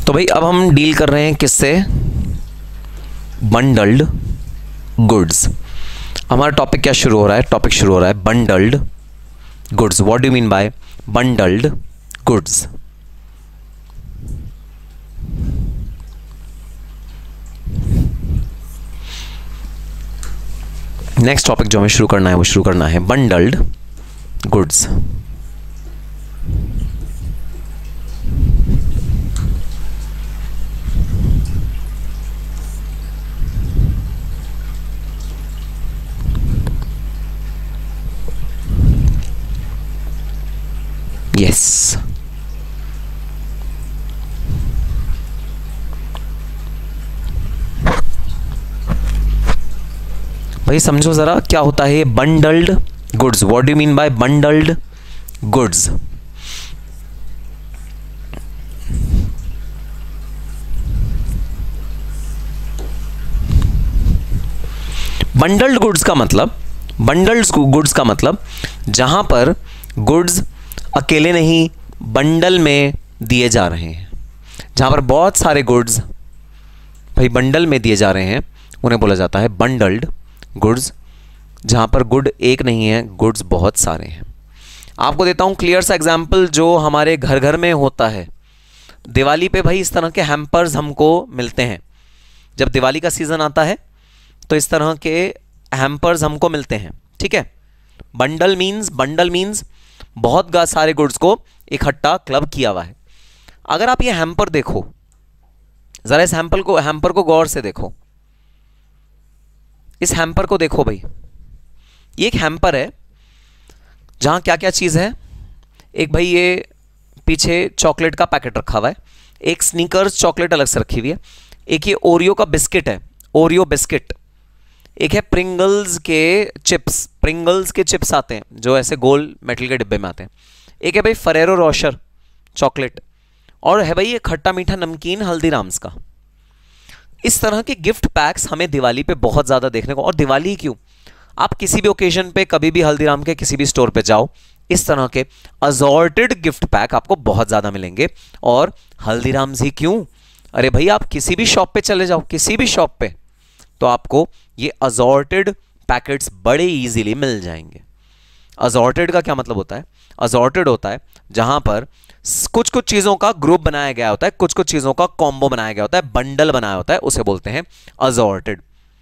तो भाई अब हम डील कर रहे हैं किससे? Bundled goods. हमारा टॉपिक क्या शुरू हो रहा है? टॉपिक शुरू हो रहा है bundled goods. What do you mean by bundled goods? Next topic जो हमें शुरू करना है वो शुरू करना है बंडल्ड गुड्स। यस, भाई समझो जरा क्या होता है bundled goods. What do you mean by bundled goods? Bundled goods का मतलब, बंडल्ड गुड्स का मतलब जहां पर गुड्स अकेले नहीं बंडल में दिए जा रहे हैं। जहां पर बहुत सारे गुड्स भाई बंडल में दिए जा रहे हैं उन्हें बोला जाता है बंडल्ड गुड्स। जहां पर गुड एक नहीं है, गुड्स बहुत सारे हैं। आपको देता हूं क्लियर सा एग्जांपल जो हमारे घर घर में होता है। दिवाली पे भाई इस तरह के हैम्पर्स हमको मिलते हैं। जब दिवाली का सीजन आता है तो इस तरह के हैम्पर्स हमको मिलते हैं, ठीक है। बंडल मीन्स बहुत सारे गुड्स को इकट्ठा क्लब किया हुआ है। अगर आप ये हैम्पर देखो जरा, इस हैम्पर को गौर से देखो। इस हैम्पर को देखो भाई, ये एक हैम्पर है जहां क्या क्या चीज है। एक भाई ये पीछे चॉकलेट का पैकेट रखा हुआ है, एक स्नीकर्स चॉकलेट अलग से रखी हुई है, एक ये ओरियो का बिस्किट है, ओरियो बिस्किट, एक है प्रिंगल्स के चिप्स आते हैं जो ऐसे गोल मेटल के डिब्बे में आते हैं, एक है भाई फरेरो रोशर चॉकलेट, और है भाई ये खट्टा मीठा नमकीन हल्दीराम्स का। इस तरह के गिफ्ट पैक्स हमें दिवाली पे बहुत ज्यादा देखने को, और दिवाली क्यों, आप किसी भी ओकेजन पे कभी भी हल्दीराम के किसी भी स्टोर पे जाओ, इस तरह के असॉर्टेड गिफ्ट पैक आपको बहुत ज्यादा मिलेंगे। और हल्दीराम्स ही क्यों, अरे भाई आप किसी भी शॉप पे चले जाओ, किसी भी शॉप पे, तो आपको ये असॉर्टेड पैकेट्स बड़े इजीली मिल जाएंगे। असॉर्टेड का क्या मतलब होता है? असॉर्टेड होता है जहां पर कुछ कुछ चीजों का ग्रुप बनाया गया होता है, कुछ कुछ चीजों का कॉम्बो बनाया गया होता है, बंडल बनाया होता है, उसे बोलते हैं असॉर्टेड।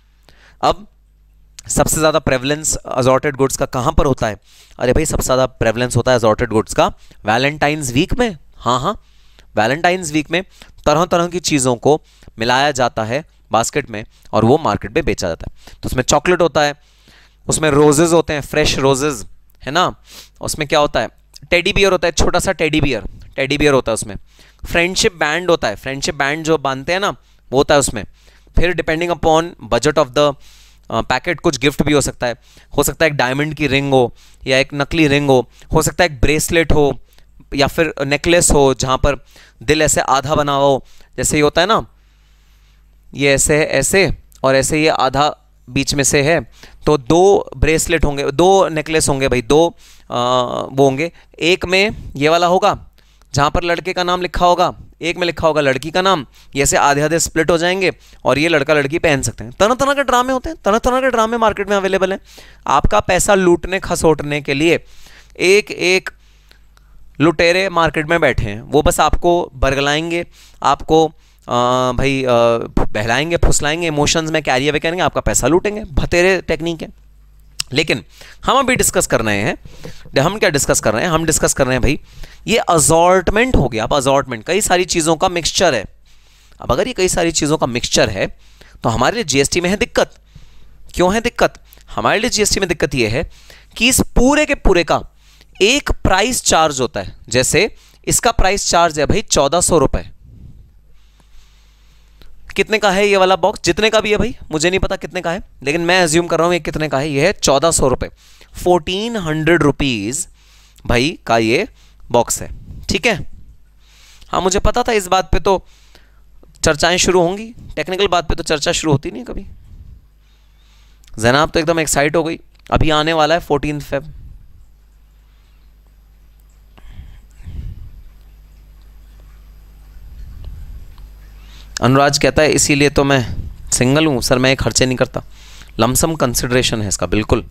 अब सबसे ज्यादा प्रेवलेंस असॉर्टेड गुड्स का कहां पर होता है? अरे भाई सबसे ज्यादा प्रेवलेंस होता है असॉर्टेड गुड्स का वैलेंटाइंस वीक में। हाँ, वैलेंटाइंस वीक में तरह तरह की चीजों को मिलाया जाता है बास्केट में और वो मार्केट में बेचा जाता है। तो उसमें चॉकलेट होता है, उसमें रोजेज होते हैं, फ्रेश रोजेज है ना, उसमें क्या होता है, टेडी बियर होता है, छोटा सा टेडी बियर होता है उसमें, फ्रेंडशिप बैंड होता है, फ्रेंडशिप बैंड जो बांधते हैं ना वो होता है उसमें। फिर depending upon budget of the packet कुछ गिफ्ट भी हो सकता है एक डायमंड की रिंग हो या एक नकली रिंग हो सकता है एक ब्रेसलेट हो या फिर नेकलेस हो जहां पर दिल ऐसे आधा बना हो, जैसे ये होता है ना, ये ऐसे है ऐसे और ऐसे ये आधा बीच में से है, तो दो ब्रेसलेट होंगे, दो नेकलेस होंगे भाई, दो वो होंगे। एक में ये वाला होगा जहां पर लड़के का नाम लिखा होगा, एक में लिखा होगा लड़की का नाम, ये ऐसे आधे आधे स्प्लिट हो जाएंगे और ये लड़का लड़की पहन सकते हैं। तरह तरह के ड्रामे होते हैं, तरह तरह के ड्रामे मार्केट में अवेलेबल हैं। आपका पैसा लूटने खसोटने के लिए एक एक लुटेरे मार्केट में बैठे हैं, वो बस आपको बरगलाएंगे, आपको भाई बहलाएंगे, फुसलाएंगे, इमोशंस में कैरी अवे करेंगे, आपका पैसा लूटेंगे। भतेरे टेक्निक है। लेकिन हम अभी डिस्कस कर रहे हैं, हम क्या डिस्कस कर रहे हैं, हम डिस्कस कर रहे हैं भाई ये असॉर्टमेंट हो गया। अब असॉर्टमेंट कई सारी चीज़ों का मिक्सचर है। अब अगर ये कई सारी चीज़ों का मिक्सचर है तो हमारे लिए जीएसटी में है दिक्कत। क्यों है दिक्कत? हमारे लिए जीएसटी में दिक्कत ये है कि इस पूरे के पूरे का एक प्राइस चार्ज होता है। जैसे इसका प्राइस चार्ज है भाई 1400 रुपए। कितने का है ये वाला बॉक्स? जितने का भी है भाई, मुझे नहीं पता कितने का है, लेकिन मैं एज्यूम कर रहा हूं ये कितने का है। ये है 1400 रुपए, 1400 रुपीज भाई का ये बॉक्स है, ठीक है। हाँ मुझे पता था इस बात पे तो चर्चाएं शुरू होंगी, टेक्निकल बात पे तो चर्चा शुरू होती नहीं कभी। जैनाब तो एकदम एक्साइट हो गई, अभी आने वाला है 14 फेब। अनुराज कहता है इसीलिए तो मैं सिंगल हूँ सर, मैं ये खर्चे नहीं करता। लमसम कंसिडरेशन है इसका, बिल्कुल।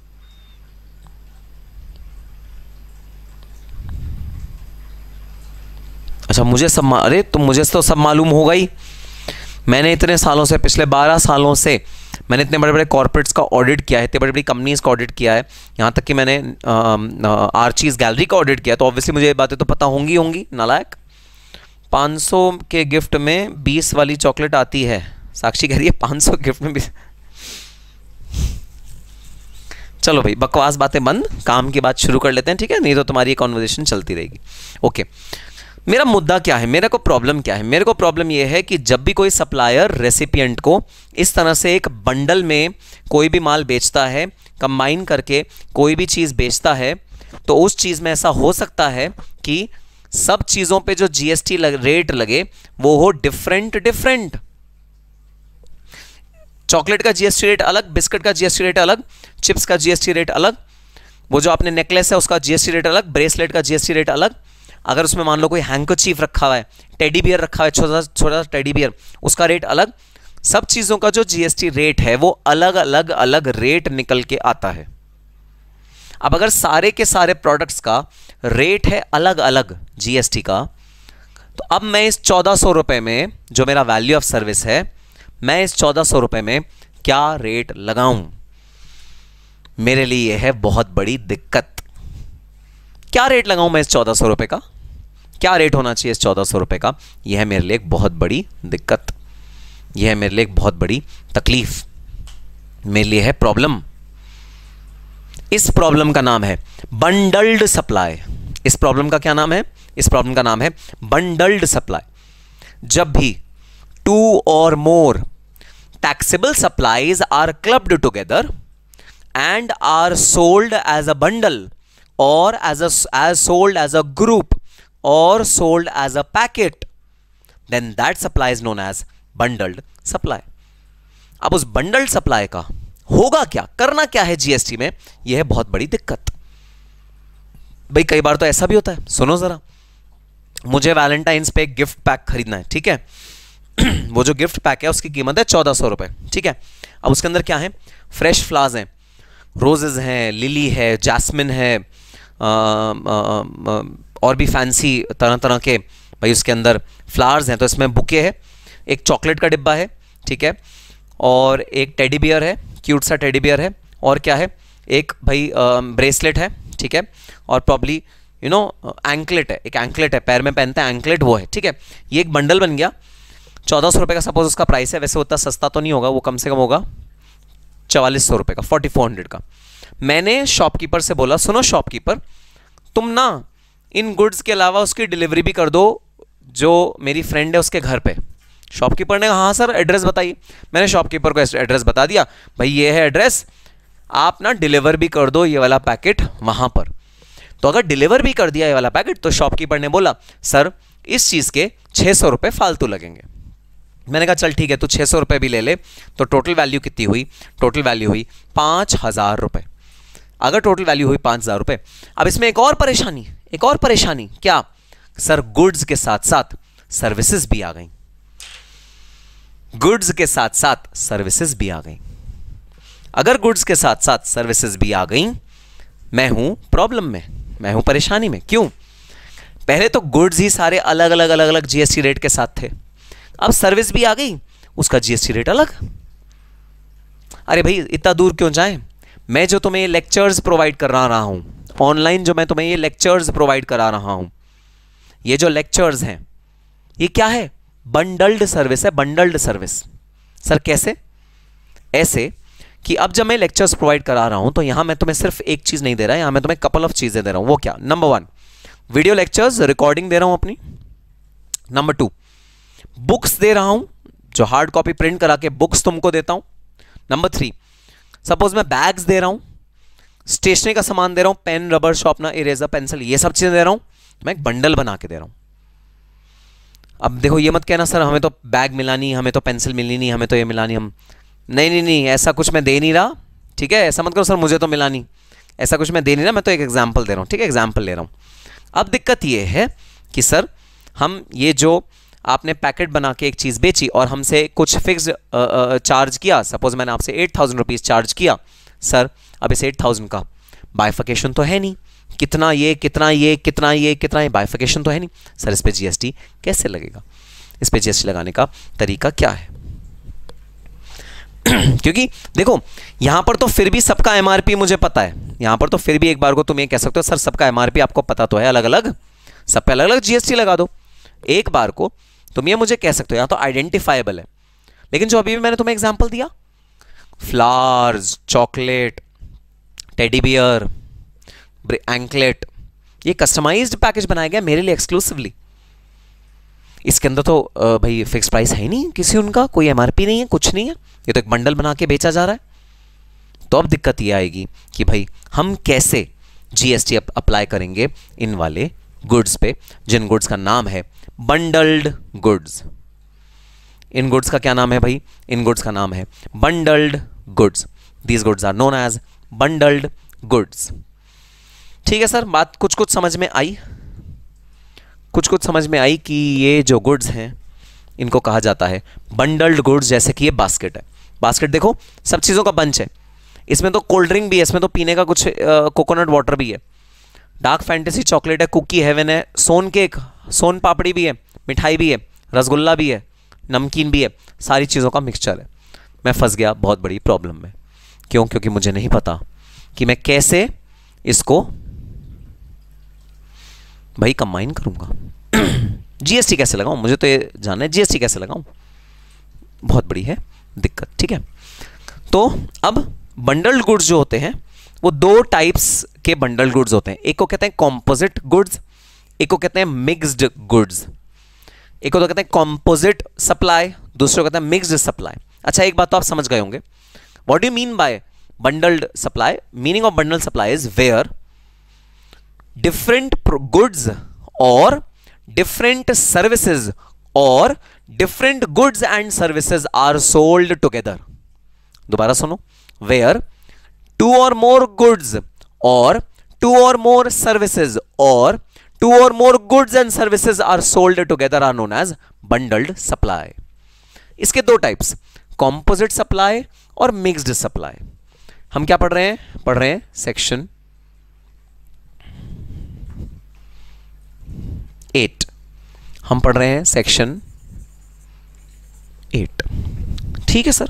अच्छा मुझे सब, अरे तो मुझे तो सब मालूम होगा ही। मैंने इतने सालों से, पिछले 12 सालों से मैंने इतने बड़े बड़े कॉर्पोरेट्स का ऑडिट किया है, इतने बड़ी बड़ी कंपनीज का ऑडिट किया है, यहाँ तक कि मैंने आर्चीज गैलरी का ऑडिट किया, तो ऑब्वियसली मुझे ये बातें तो पता होंगी नालायक। 500 के गिफ्ट में 20 वाली चॉकलेट आती है, साक्षी कह रही है 500 गिफ्ट में 20। चलो भाई बकवास बातें बंद, काम की बात शुरू कर लेते हैं, ठीक है, नहीं तो तुम्हारी ये कॉन्वर्सेशन चलती रहेगी। ओके, मेरा मुद्दा क्या है, मेरे को प्रॉब्लम क्या है? मेरे को प्रॉब्लम यह है कि जब भी कोई सप्लायर रेसिपिएंट को इस तरह से एक बंडल में कोई भी माल बेचता है, कंबाइन करके कोई भी चीज़ बेचता है, तो उस चीज़ में ऐसा हो सकता है कि सब चीज़ों पे जो जीएसटी रेट लगे वो हो डिफरेंट। चॉकलेट का जीएसटी रेट अलग, बिस्किट का जीएसटी रेट अलग, चिप्स का जीएसटी रेट अलग, वो जो आपने नेकलेस है उसका जीएसटी रेट अलग, ब्रेसलेट का जीएसटी रेट अलग। अगर उसमें मान लो कोई हैंकरचीफ रखा हुआ है, टेडी बियर रखा हुआ है, छोटा छोटा टेडी बियर, उसका रेट अलग। सब चीज़ों का जो जीएसटी रेट है वो अलग अलग रेट निकल के आता है। अब अगर सारे के सारे प्रोडक्ट्स का रेट है अलग अलग जीएसटी का, तो अब मैं इस 1400 रुपए में, जो मेरा वैल्यू ऑफ सर्विस है, मैं इस 1400 रुपए में क्या रेट लगाऊं? मेरे लिए यह है बहुत बड़ी दिक्कत। क्या रेट लगाऊं मैं इस 1400 रुपए का? क्या रेट होना चाहिए इस 1400 रुपए का? यह है मेरे लिए एक बहुत बड़ी दिक्कत, यह है मेरे लिए एक बहुत बड़ी तकलीफ, मेरे लिए है प्रॉब्लम। इस प्रॉब्लम का नाम है बंडल्ड सप्लाई। इस प्रॉब्लम का क्या नाम है? इस प्रॉब्लम का नाम है बंडल्ड सप्लाई। जब भी 2 or more taxable supplies are clubbed together and are sold as a bundle or as sold as a group or sold as a packet, then that supply is known as bundled supply. अब उस bundled supply का होगा क्या, करना क्या है GST में? यह है बहुत बड़ी दिक्कत। भाई कई बार तो ऐसा भी होता है, सुनो जरा, मुझे वैलेंटाइंस पे एक गिफ्ट पैक खरीदना है, ठीक है। वो जो गिफ्ट पैक है उसकी कीमत है 1400 रुपए, ठीक है। अब उसके अंदर क्या है? फ्रेश फ्लावर्स हैं, रोजेज हैं, लिली है, जैस्मिन है, और भी फैंसी तरह तरह के भाई उसके अंदर फ्लावर्स हैं। तो इसमें बुके है, एक चॉकलेट का डिब्बा है, ठीक है, और एक टेडी बियर है, क्यूट सा टेडी बियर है, और क्या है, एक भाई ब्रेसलेट है, ठीक है, और प्रॉब्ली एंकलेट है, एक एंकलेट है, पैर में पहनते हैं एंकलेट, वो है, ठीक है। ये एक बंडल बन गया, 1400 रुपये का सपोज उसका प्राइस है। वैसे उतना सस्ता तो नहीं होगा, वो कम से कम होगा 4400 रुपये का, 4400 का। मैंने शॉपकीपर से बोला, सुनो शॉपकीपर, तुम ना इन गुड्स के अलावा उसकी डिलीवरी भी कर दो जो मेरी फ्रेंड है उसके घर पे। शॉपकीपर ने कहा हाँ सर एड्रेस बताइए। मैंने शॉपकीपर को एड्रेस बता दिया, भाई ये है एड्रेस, आप ना डिलीवर भी कर दो ये वाला पैकेट वहाँ पर। तो अगर डिलीवर भी कर दिया ये वाला पैकेट, तो शॉपकीपर ने बोला सर इस चीज़ के 600 रुपये फालतू लगेंगे। मैंने कहा चल ठीक है, तू 600 रुपये भी ले ले। तो टोटल वैल्यू कितनी हुई? टोटल वैल्यू हुई 5000 रुपये। अगर टोटल वैल्यू हुई 5000 रुपये, अब इसमें एक और परेशानी, एक और परेशानी क्या? सर गुड्स के साथ साथ सर्विसेज भी आ गई, गुड्स के साथ साथ सर्विसेज भी आ गई। अगर गुड्स के साथ साथ सर्विसेज भी आ गई, मैं हूं प्रॉब्लम में, मैं हूं परेशानी में। क्यों? पहले तो गुड्स ही सारे अलग अलग जीएसटी रेट के साथ थे, अब सर्विस भी आ गई, उसका जीएसटी रेट अलग। अरे भाई इतना दूर क्यों जाएं? मैं जो तुम्हें लेक्चर्स प्रोवाइड करा रहा हूं ऑनलाइन, जो मैं तुम्हें ये लेक्चर्स प्रोवाइड करा रहा हूं, ये जो लेक्चर्स हैं ये क्या है? बंडल्ड सर्विस है, बंडल्ड सर्विस। सर कैसे? ऐसे कि अब जब मैं लेक्चर्स प्रोवाइड करा रहा हूं तो यहां मैं तुम्हें सिर्फ एक चीज नहीं दे रहा, यहां मैं तुम्हें कपल ऑफ चीजें दे रहा हूं। वो क्या? नंबर 1 वीडियो लेक्चर्स रिकॉर्डिंग दे रहा हूं अपनी। नंबर 2 बुक्स दे रहा हूं, जो हार्ड कॉपी प्रिंट करा के बुक्स तुमको देता हूं। नंबर 3 सपोज मैं बैग्स दे रहा हूं, स्टेशनरी का सामान दे रहा हूं, pen, rubber, sharpener, eraser, pencil, ये सब चीजें दे रहा हूं, मैं एक बंडल बना के दे रहा हूं। अब देखो ये मत कहना सर हमें तो बैग मिला नहीं, हमें तो पेंसिल मिली नहीं, हमें तो ये मिला नहीं, हम नहीं ऐसा कुछ मैं दे नहीं रहा, ठीक है। ऐसा मत करो सर मुझे तो मिला नहीं, ऐसा कुछ मैं दे नहीं रहा, मैं तो एक एग्जाम्पल दे रहा हूँ, ठीक है, एग्जाम्पल ले रहा हूँ। अब दिक्कत ये है कि सर हम ये जो आपने पैकेट बना के एक चीज़ बेची और हमसे कुछ फिक्स्ड चार्ज किया, सपोज मैंने आपसे 8,000 रुपीज़ चार्ज किया, सर अब इस 8,000 का बाइफिकेशन तो है नहीं, कितना ये कितना ये कितना ये कितना ये, बाइफिकेशन तो है नहीं, सर इस पे जीएसटी कैसे लगेगा, इस पे जीएसटी लगाने का तरीका क्या है? क्योंकि देखो यहां पर तो फिर भी सबका एमआरपी मुझे पता है, यहां पर तो फिर भी एक बार को तुम ये कह सकते हो सर सबका एमआरपी आपको पता तो है, अलग अलग सब पे अलग अलग जीएसटी लगा दो। एक बार को तुम ये मुझे कह सकते हो या तो आइडेंटिफाइबल है, लेकिन जो अभी भी मैंने तुम्हें एग्जांपल दिया, flowers, chocolate, teddy bear, anklet, ये कस्टमाइज्ड पैकेज बनाया गया मेरे लिए एक्सक्लूसिवली। इसके अंदर तो भाई फिक्स प्राइस है ही नहीं किसी, उनका कोई एमआरपी नहीं है, कुछ नहीं है, ये तो एक बंडल बना के बेचा जा रहा है। तो अब दिक्कत ये आएगी कि भाई हम कैसे जीएसटी अप्लाई करेंगे इन वाले गुड्स पे, जिन गुड्स का नाम है बंडल्ड गुड्स। इन गुड्स का क्या नाम है भाई? इन गुड्स का नाम है bundled goods. These goods are known as bundled goods. ठीक है सर, बात कुछ कुछ समझ में आई, कुछ कुछ समझ में आई कि ये जो गुड्स हैं इनको कहा जाता है बंडल्ड गुड्स। जैसे कि ये बास्केट है, बास्केट देखो सब चीज़ों का बंच है, इसमें तो कोल्ड ड्रिंक भी है, इसमें तो पीने का कुछ कोकोनट वाटर भी है, डार्क फैंटेसी चॉकलेट है, कुकी हेवन है, सोन केक, सोन पापड़ी भी है, मिठाई भी है, रसगुल्ला भी है, नमकीन भी है, सारी चीज़ों का मिक्सचर है। मैं फंस गया बहुत बड़ी प्रॉब्लम में। क्यों? क्योंकि मुझे नहीं पता कि मैं कैसे इसको भाई कंबाइन करूंगा। जीएसटी कैसे लगाऊं, मुझे तो ये जानना है जीएसटी कैसे लगाऊं, बहुत बड़ी है दिक्कत। ठीक है, तो अब बंडल्ड गुड्स जो होते हैं वो दो टाइप्स के बंडल्ड गुड्स होते हैं। एक को कहते हैं कॉम्पोजिट गुड्स, एक को कहते हैं मिक्स्ड गुड्स। एक को तो कहते हैं कॉम्पोजिट सप्लाई, दूसरे को कहते हैं मिक्स्ड सप्लाई। अच्छा एक बात तो आप समझ गए होंगे, what do you mean by bundled supply? Meaning of bundle supply is where different goods or different services or different goods and services are sold together. दोबारा सुनो, where two or more goods or two or more services or two or more goods and services are sold together are known as bundled supply. इसके दो types, composite supply और mixed supply। हम क्या पढ़ रहे हैं? पढ़ रहे हैं सेक्शन 8, हम पढ़ रहे हैं सेक्शन 8। ठीक है सर,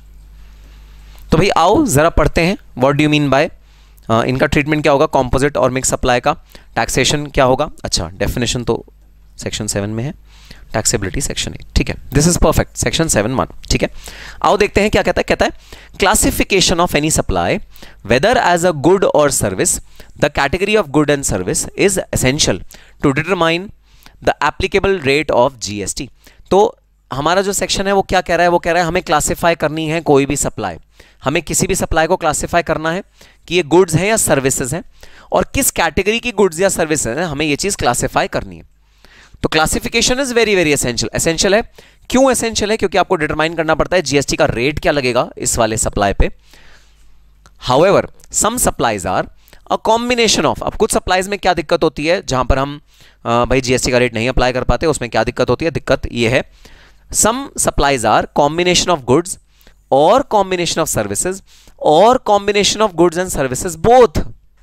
तो भाई आओ जरा पढ़ते हैं what do you mean by, इनका ट्रीटमेंट क्या होगा, कॉम्पोजिट और मिक्स सप्लाई का, टैक्सेशन क्या होगा। अच्छा डेफिनेशन तो सेक्शन 7 में है, टैक्सेबिलिटी सेक्शन 8। ठीक है, दिस इज परफेक्ट, सेक्शन 7(1). ठीक है, आओ देखते हैं क्या कहता है। कहता है classification of any supply whether as a good और service, the category of good and service is essential to determine the applicable rate of GST. तो हमारा जो सेक्शन है वो क्या कह रहा है? वो कह रहा है हमें क्लासिफाई करनी है कोई भी सप्लाई, हमें किसी भी सप्लाई को क्लासिफाई करना है कि ये गुड्स हैं या सर्विसेज हैं, और किस कैटेगरी की गुड्स या सर्विसेज हैं हमें ये चीज क्लासिफाई करनी है। तो classification is very very essential. Essential है, क्यों एसेंशियल है? क्योंकि आपको डिटरमाइन करना पड़ता है जीएसटी का रेट क्या लगेगा इस वाले सप्लाई पे। However some supplies are a combination of, अब कुछ सप्लाईज में क्या दिक्कत होती है जहां पर हम भाई जीएसटी का रेट नहीं अप्लाई कर पाते, उसमें क्या दिक्कत होती है? दिक्कत ये है, some supplies are combination of goods और कॉम्बिनेशन ऑफ सर्विसेज और combination of goods and services both.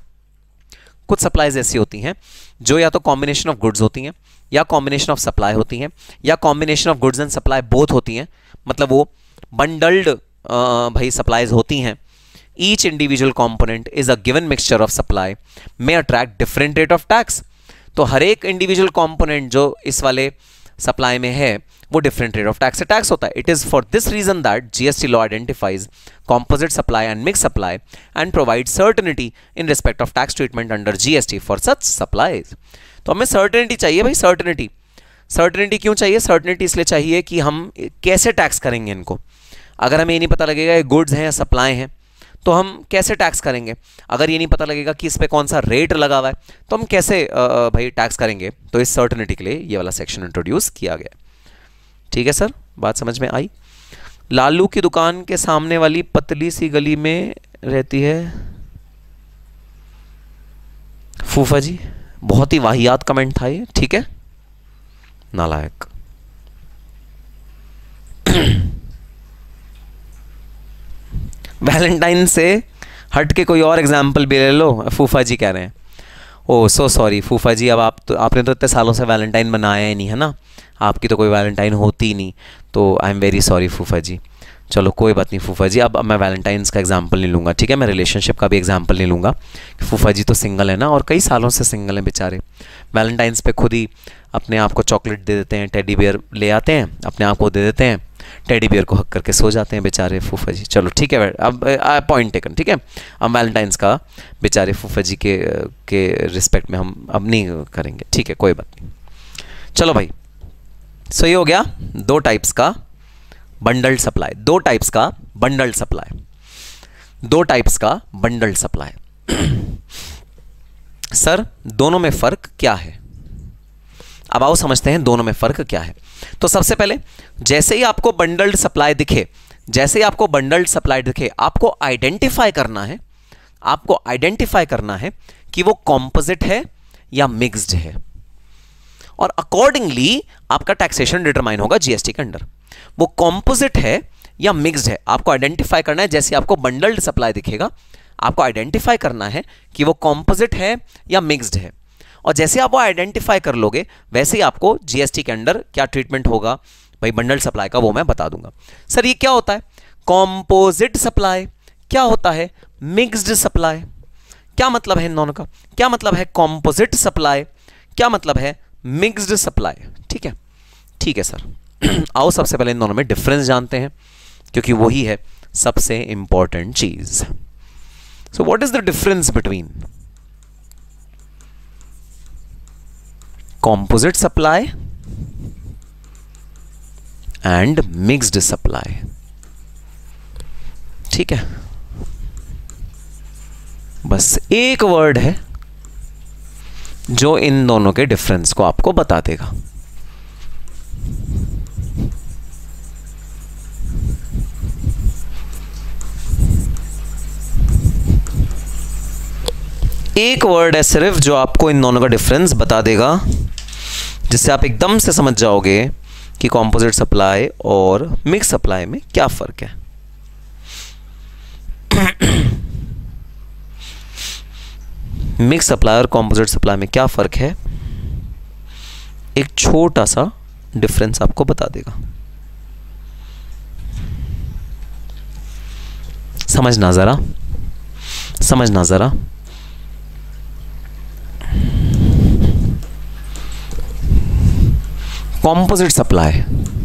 कुछ सप्लाईज ऐसी होती हैं जो या तो कॉम्बिनेशन ऑफ गुड्स होती हैं या कॉम्बिनेशन ऑफ सप्लाई होती हैं या combination of goods and supply both होती हैं, मतलब वो बंडल्ड भाई सप्लाईज होती हैं। Each individual component is a given mixture of supply में attract different rate of tax. तो हर एक इंडिविजुअल कॉम्पोनेंट जो इस वाले सप्लाई में है वो डिफरेंट रेट ऑफ टैक्स से टैक्स होता है। It is for this reason that GST law identifies composite supply and mixed supply and provides certainty in respect of tax treatment under GST for such supplies। तो हमें certainty चाहिए भाई, certainty। certainty क्यों चाहिए? certainty इसलिए चाहिए कि हम कैसे टैक्स करेंगे इनको। अगर हमें ये नहीं पता लगेगा ये गुड्स हैं या सप्लाई हैं तो हम कैसे टैक्स करेंगे? अगर ये नहीं पता लगेगा कि इस पे कौन सा रेट लगा हुआ है तो हम कैसे भाई टैक्स करेंगे? तो इस सर्टेनिटी के लिए ये वाला सेक्शन इंट्रोड्यूस किया गया। ठीक है सर, बात समझ में आई। लालू की दुकान के सामने वाली पतली सी गली में रहती है फूफा जी। बहुत ही वाहियात कमेंट था ये, ठीक है, नालायक, वैलेंटाइन से हट के कोई और एग्जाम्पल भी ले लो, फूफा जी कह रहे हैं। ओह सो सॉरी फूफा जी, अब आपने तो इतने सालों से वैलेंटाइन मनाया ही नहीं है ना, आपकी तो कोई वैलेंटाइन होती ही नहीं, तो आई एम वेरी सॉरी फूफा जी। चलो कोई बात नहीं फूफा जी, अब मैं वैलेंटाइंस का एग्जाम्पल नहीं लूँगा, ठीक है, मैं रिलेशनशिप का भी एग्जाम्पल नहीं लूँगा। फूफा जी तो सिंगल है ना, और कई सालों से सिंगल हैं बेचारे, वैलेंटाइंस पे खुद ही अपने आप को चॉकलेट दे देते हैं, टेडी बियर ले आते हैं, अपने आप को दे देते हैं, टेडी बियर को हक करके सो जाते हैं बेचारे फूफा जी। चलो ठीक है, अब पॉइंट टेकन, ठीक है। अब वैलेंटाइंस का बेचारे फूफा जी के रिस्पेक्ट में हम अब नहीं करेंगे, ठीक है, कोई बात नहीं। चलो भाई, सो ये हो गया दो टाइप्स का बंडल्ड सप्लाई, दो टाइप्स का बंडल्ड सप्लाई, दो टाइप्स का बंडल्ड सप्लाई। सर दोनों में फर्क क्या है? अब आओ समझते हैं दोनों में फर्क क्या है। तो सबसे पहले, जैसे ही आपको बंडल्ड सप्लाई दिखे, जैसे ही आपको बंडल्ड सप्लाई दिखे, आपको आइडेंटिफाई करना है, आपको आइडेंटिफाई करना है कि वो कॉम्पोजिट है या मिक्स्ड है, और अकॉर्डिंगली आपका टैक्सेशन डिटरमाइन होगा जीएसटी के अंडर। वो कॉम्पोजिट है या मिक्स्ड है, आपको आइडेंटिफाई करना है। जैसे आपको बंडल्ड सप्लाई दिखेगा, आपको आइडेंटिफाई करना है कि वो कॉम्पोजिट है या मिक्स्ड है, और जैसे आप वो आइडेंटिफाई कर लोगे, वैसे ही आपको जीएसटी के अंडर क्या ट्रीटमेंट होगा भाई बंडल्ड सप्लाई का, वो मैं बता दूंगा। सर ये क्या होता है कॉम्पोजिट सप्लाई, क्या होता है मिक्स्ड सप्लाई, क्या मतलब है इन दोनों का, क्या मतलब है कॉम्पोजिट सप्लाई, क्या मतलब है मिक्स्ड सप्लाई, ठीक है, ठीक है सर। आओ सबसे पहले इन दोनों में डिफरेंस जानते हैं, क्योंकि वही है सबसे इंपॉर्टेंट चीज। So what is the difference between composite supply and mixed supply, ठीक है, बस एक वर्ड है जो इन दोनों के डिफरेंस को आपको बता देगा। एक वर्ड है सिर्फ जो आपको इन दोनों का डिफरेंस बता देगा, जिससे आप एकदम से समझ जाओगे कि कॉम्पोजिट सप्लाई और मिक्स सप्लाई में क्या फर्क है। मिक्स सप्लाई और कॉम्पोजिट सप्लाई में क्या फर्क है, एक छोटा सा डिफरेंस आपको बता देगा। समझना जरा, समझना जरा। Composite supply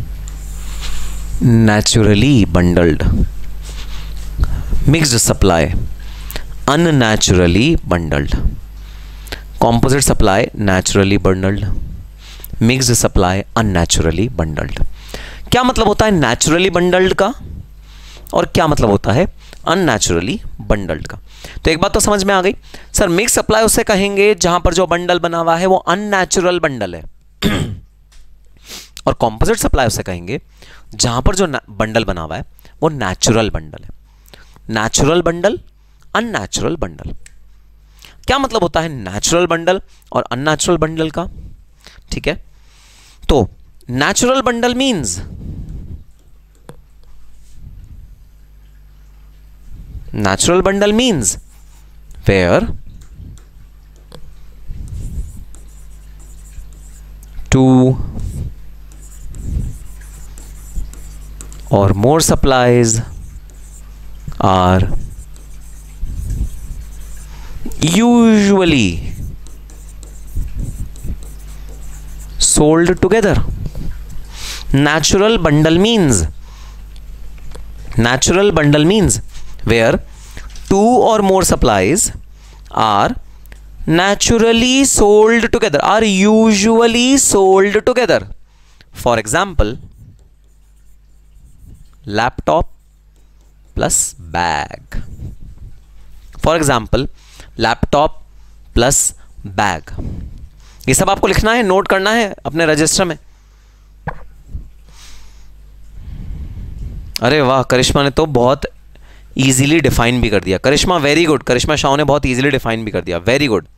naturally bundled, mixed supply unnaturally bundled. Composite supply naturally bundled, mixed supply unnaturally bundled. क्या मतलब होता है नेचुरली बंडल्ड का, और क्या मतलब होता है अननेचुरली बंडल्ड का? तो एक बात तो समझ में आ गई, सर मिक्स सप्लाई उसे कहेंगे जहां पर जो बंडल बना हुआ है वो अननेचुरल बंडल है, और कॉम्पोजिट सप्लाई उसे कहेंगे जहां पर जो बंडल बना हुआ है वो नेचुरल बंडल है। Natural bundle, unnatural bundle. क्या मतलब होता है नेचुरल बंडल और अननेचुरल बंडल का? ठीक है, तो natural bundle means natural bundle means where two or more supplies are usually sold together. Natural bundle means where two or more supplies are naturally sold together, are usually sold together. For example, laptop plus bag. For example, laptop plus bag. ये सब आपको लिखना है, note करना है अपने register में। अरे वाह, करिश्मा ने तो बहुत इजीली डिफाइन भी कर दिया। करिश्मा वेरी गुड, करिश्मा शाह ने बहुत इजीली डिफाइन भी कर दिया, very good,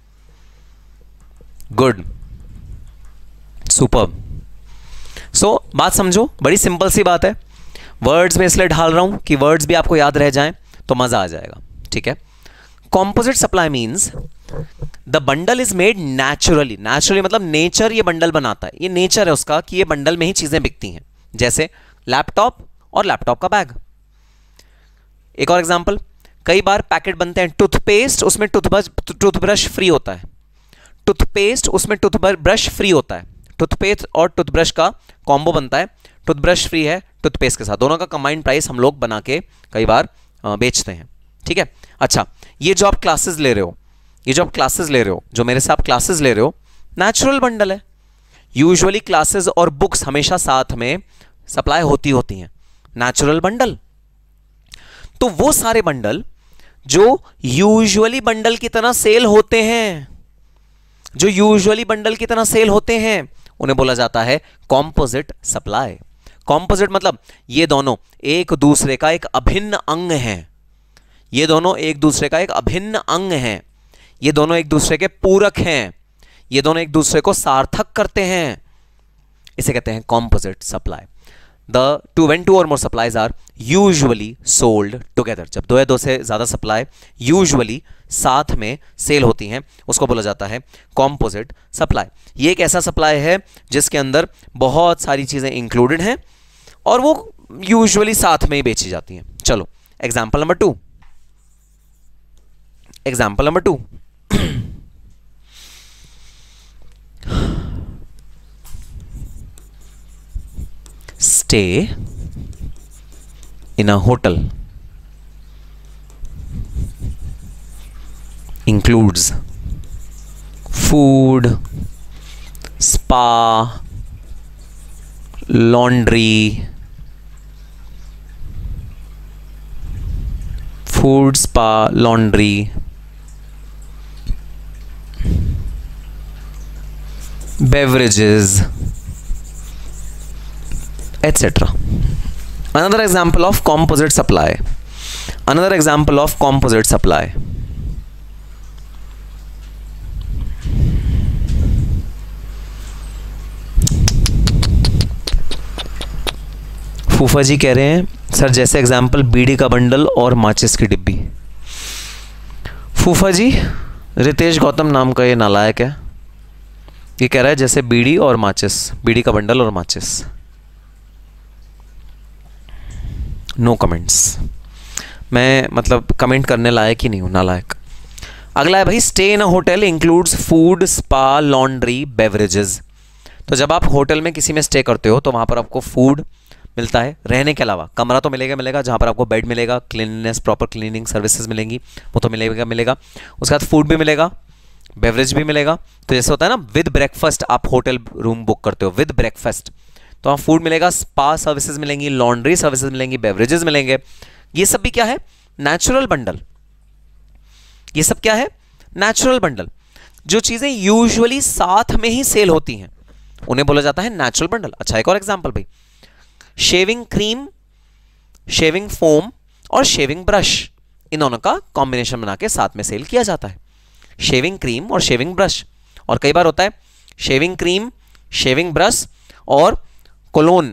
good, super. So बात समझो, बड़ी सिंपल सी बात है। वर्ड्स में इसलिए ढाल रहा हूं कि वर्ड्स भी आपको याद रह जाएं तो मजा आ जाएगा, ठीक है। Composite supply means the bundle is made naturally, naturally मतलब नेचर ये बंडल बनाता है, ये नेचर है उसका कि ये बंडल में ही चीजें बिकती हैं, जैसे लैपटॉप और लैपटॉप का बैग। एक और एग्जांपल, कई बार पैकेट बनते हैं टूथपेस्ट, उसमें टूथब्रश फ्री होता है, टूथपेस्ट उसमें टूथब्रश फ्री होता है, टूथपेस्ट और टूथब्रश का कॉम्बो बनता है, टूथब्रश फ्री है टूथपेस्ट के साथ, दोनों का कंबाइंड प्राइस हम लोग बना के कई बार बेचते हैं, ठीक है। अच्छा, ये जो आप क्लासेस ले रहे हो, ये जो आप क्लासेस ले रहे हो, जो मेरे से आप क्लासेस ले रहे हो, नेचुरल बंडल है। यूजुअली क्लासेस और बुक्स हमेशा साथ में सप्लाई होती हैं, नेचुरल बंडल। तो वो सारे बंडल जो यूजुअली बंडल की तरह सेल होते हैं, जो यूजुअली बंडल की तरह सेल होते हैं, उन्हें बोला जाता है कॉम्पोजिट सप्लाई। कॉम्पोजिट मतलब ये दोनों एक दूसरे का एक अभिन्न अंग हैं, ये दोनों एक दूसरे का एक अभिन्न अंग हैं, ये दोनों एक दूसरे के पूरक हैं, ये दोनों एक दूसरे को सार्थक करते हैं, इसे कहते हैं composite supply. when two or more supplies are usually sold together, जब दो या दो से ज्यादा सप्लाई यूजुअली साथ में सेल होती हैं, उसको बोला जाता है कॉम्पोजिट सप्लाई। ये एक ऐसा सप्लाई है जिसके अंदर बहुत सारी चीजें इंक्लूडेड हैं और वो यूजुअली साथ में ही बेची जाती हैं। चलो example number 2, example number 2, stay in a hotel includes food, spa, laundry, food, spa, laundry, beverages, etc. Another example of composite supply, another example of composite supply, फूफा जी कह रहे हैं सर जैसे एग्जाम्पल बीड़ी का बंडल और माचिस की डिब्बी। फूफा जी, रितेश गौतम नाम का ये नालायक है, ये कह रहा है जैसे बीड़ी और माचिस, बीड़ी का बंडल और माचिस। नो कमेंट्स, मैं मतलब कमेंट करने लायक ही नहीं हूँ, नालायक। अगला है भाई, stay in a hotel includes food, spa, laundry, beverages. तो जब आप होटल में किसी में स्टे करते हो तो वहाँ पर आपको फूड मिलता है, रहने के अलावा कमरा तो मिलेगा जहाँ पर आपको बेड मिलेगा, क्लीननेस, प्रॉपर क्लीनिंग सर्विसेज मिलेंगी, वो तो मिलेगा। उसके बाद फूड भी मिलेगा, बेवरेज भी मिलेगा। तो जैसे होता है ना विद ब्रेकफास्ट, आप होटल रूम बुक करते हो विद ब्रेकफास्ट, तो वहाँ फूड मिलेगा, स्पा सर्विसेज मिलेंगी, लॉन्ड्री सर्विसेज मिलेंगी, बेवरेजेस मिलेंगे। ये सब भी क्या है? Natural bundle. ये सब क्या है? Natural bundle. जो चीजें यूजुअली साथ में ही सेल होती हैं उन्हें बोला जाता है नेचुरल बंडल। अच्छा, एक और एग्जांपल भाई, शेविंग क्रीम, शेविंग फोम और शेविंग ब्रश, इन दोनों का कॉम्बिनेशन बना के साथ में सेल किया जाता है। शेविंग क्रीम और शेविंग ब्रश, और कई बार होता है शेविंग क्रीम, शेविंग ब्रश और कोलोन,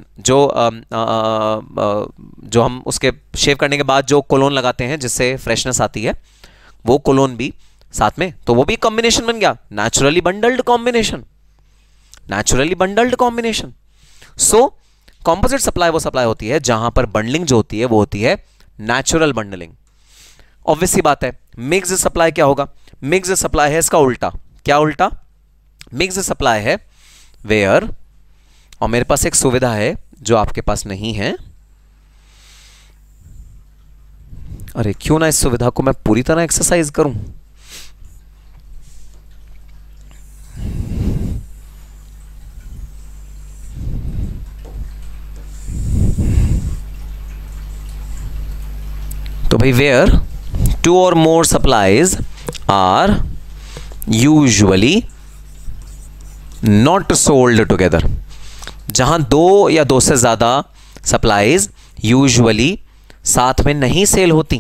जो हम उसके शेव करने के बाद जो कोलोन लगाते हैं जिससे फ्रेशनेस आती है, वो कोलोन भी साथ में, तो वो भी कॉम्बिनेशन बन गया, naturally bundled combination, naturally bundled combination. So composite supply वो सप्लाई होती है जहां पर बंडलिंग जो होती है वो होती है नेचुरल बंडलिंग। ऑब्वियस सी बात है, मिक्स्ड सप्लाई क्या होगा? मिक्स्ड सप्लाई है इसका उल्टा। क्या उल्टा? मिक्स्ड सप्लाई है वेयर, और मेरे पास एक सुविधा है जो आपके पास नहीं है। अरे क्यों ना इस सुविधा को मैं पूरी तरह एक्सरसाइज करूं। तो भाई वेयर टू और more supplies are usually not sold together, जहां दो या दो से ज्यादा सप्लाईज यूजुअली साथ में नहीं सेल होती,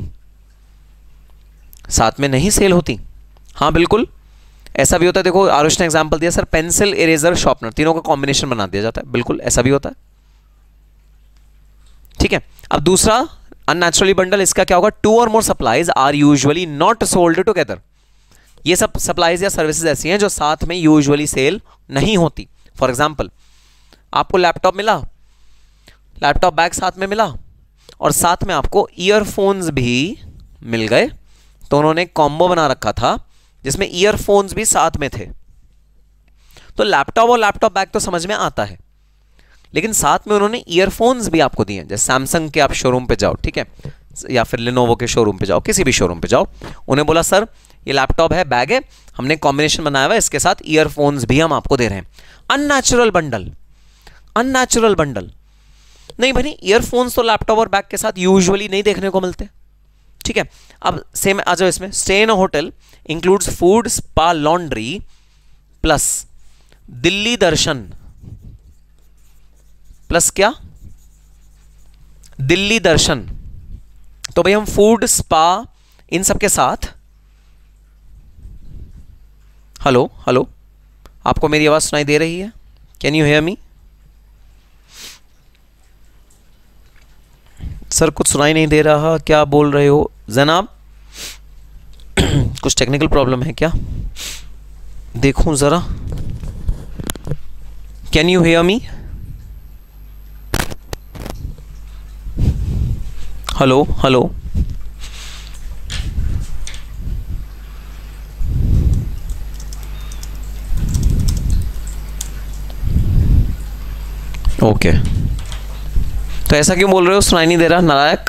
साथ में नहीं सेल होती। हाँ बिल्कुल ऐसा भी होता है। देखो आरुष ने एग्जांपल दिया सर, पेंसिल, इरेजर, शार्पनर, तीनों का कॉम्बिनेशन बना दिया जाता है। बिल्कुल ऐसा भी होता है, ठीक है। अब दूसरा अननेचुरली बंडल, इसका क्या होगा, टू और more supplies are usually not sold together. ये सब सप्लाईज या सर्विसेज ऐसी हैं जो साथ में यूजुअली सेल नहीं होती। फॉर एग्जाम्पल, आपको लैपटॉप मिला, लैपटॉप बैग साथ में मिला और साथ में आपको ईयरफोन्स भी मिल गए, तो उन्होंने एक कॉम्बो बना रखा था जिसमें ईयरफोन्स भी साथ में थे। तो लैपटॉप और लैपटॉप बैग तो समझ में आता है, लेकिन साथ में उन्होंने ईयरफोन्स भी आपको दिए। जैसे सैमसंग के आप शोरूम पे जाओ, ठीक है, या फिर लिनोवो के शोरूम पे जाओ, किसी भी शोरूम पे जाओ, उन्हें बोला सर ये लैपटॉप है, बैग है, हमने कॉम्बिनेशन बनाया हुआ है, इसके साथ ईयरफोन्स भी हम आपको दे रहे हैं। अननेचुरल बंडल, अननेचुरल बंडल नहीं भाई, ईयरफोन्स तो लैपटॉप और बैग के साथ यूजुअली नहीं देखने को मिलते, ठीक है। अब सेम आ जाओ इसमें, stay in a hotel includes food, spa, laundry plus Delhi Darshan plus क्या, दिल्ली दर्शन। तो भाई हम फूड, स्पा, इन सब के साथ, हेलो हेलो, आपको मेरी आवाज सुनाई दे रही है? Can you hear me? Sir कुछ सुनाई नहीं दे रहा, क्या बोल रहे हो जनाब? कुछ टेक्निकल प्रॉब्लम है क्या? देखूं जरा, can you hear me? Hello hello, okay. तो ऐसा क्यों बोल रहे हो, सुनाई नहीं दे रहा? नालायक,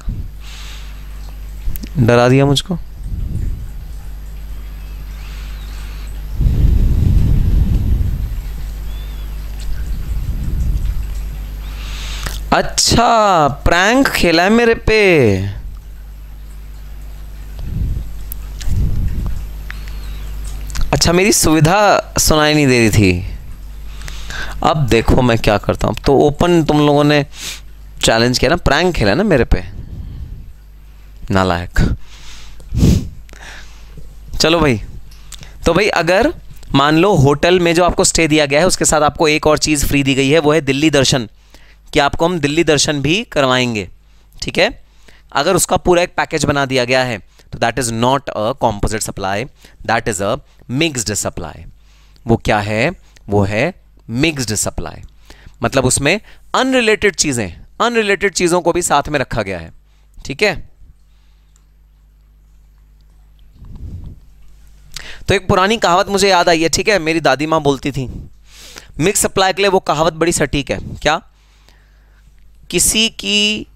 डरा दिया मुझको। अच्छा, प्रैंक खेला है मेरे पे। अच्छा, मेरी सुविधा सुनाई नहीं दे रही थी। अब देखो मैं क्या करता हूं। तो ओपन तुम लोगों ने चैलेंज किया ना, प्रैंक खेला ना मेरे पे, नालायक। चलो भाई, तो भाई अगर मान लो होटल में जो आपको स्टे दिया गया है उसके साथ आपको एक और चीज़ फ्री दी गई है, वो है दिल्ली दर्शन, कि आपको हम दिल्ली दर्शन भी करवाएंगे, ठीक है। अगर उसका पूरा एक पैकेज बना दिया गया है तो that is not a composite supply, that is a mixed supply. वो क्या है? वो है मिक्स्ड सप्लाई। मतलब उसमें अनरिलेटेड चीजें, अनरिलेटेड चीजों को भी साथ में रखा गया है, ठीक है। तो एक पुरानी कहावत मुझे याद आई है, ठीक है, मेरी दादी मां बोलती थी मिक्स सप्लाई के लिए। वो कहावत बड़ी सटीक है। क्या? किसी की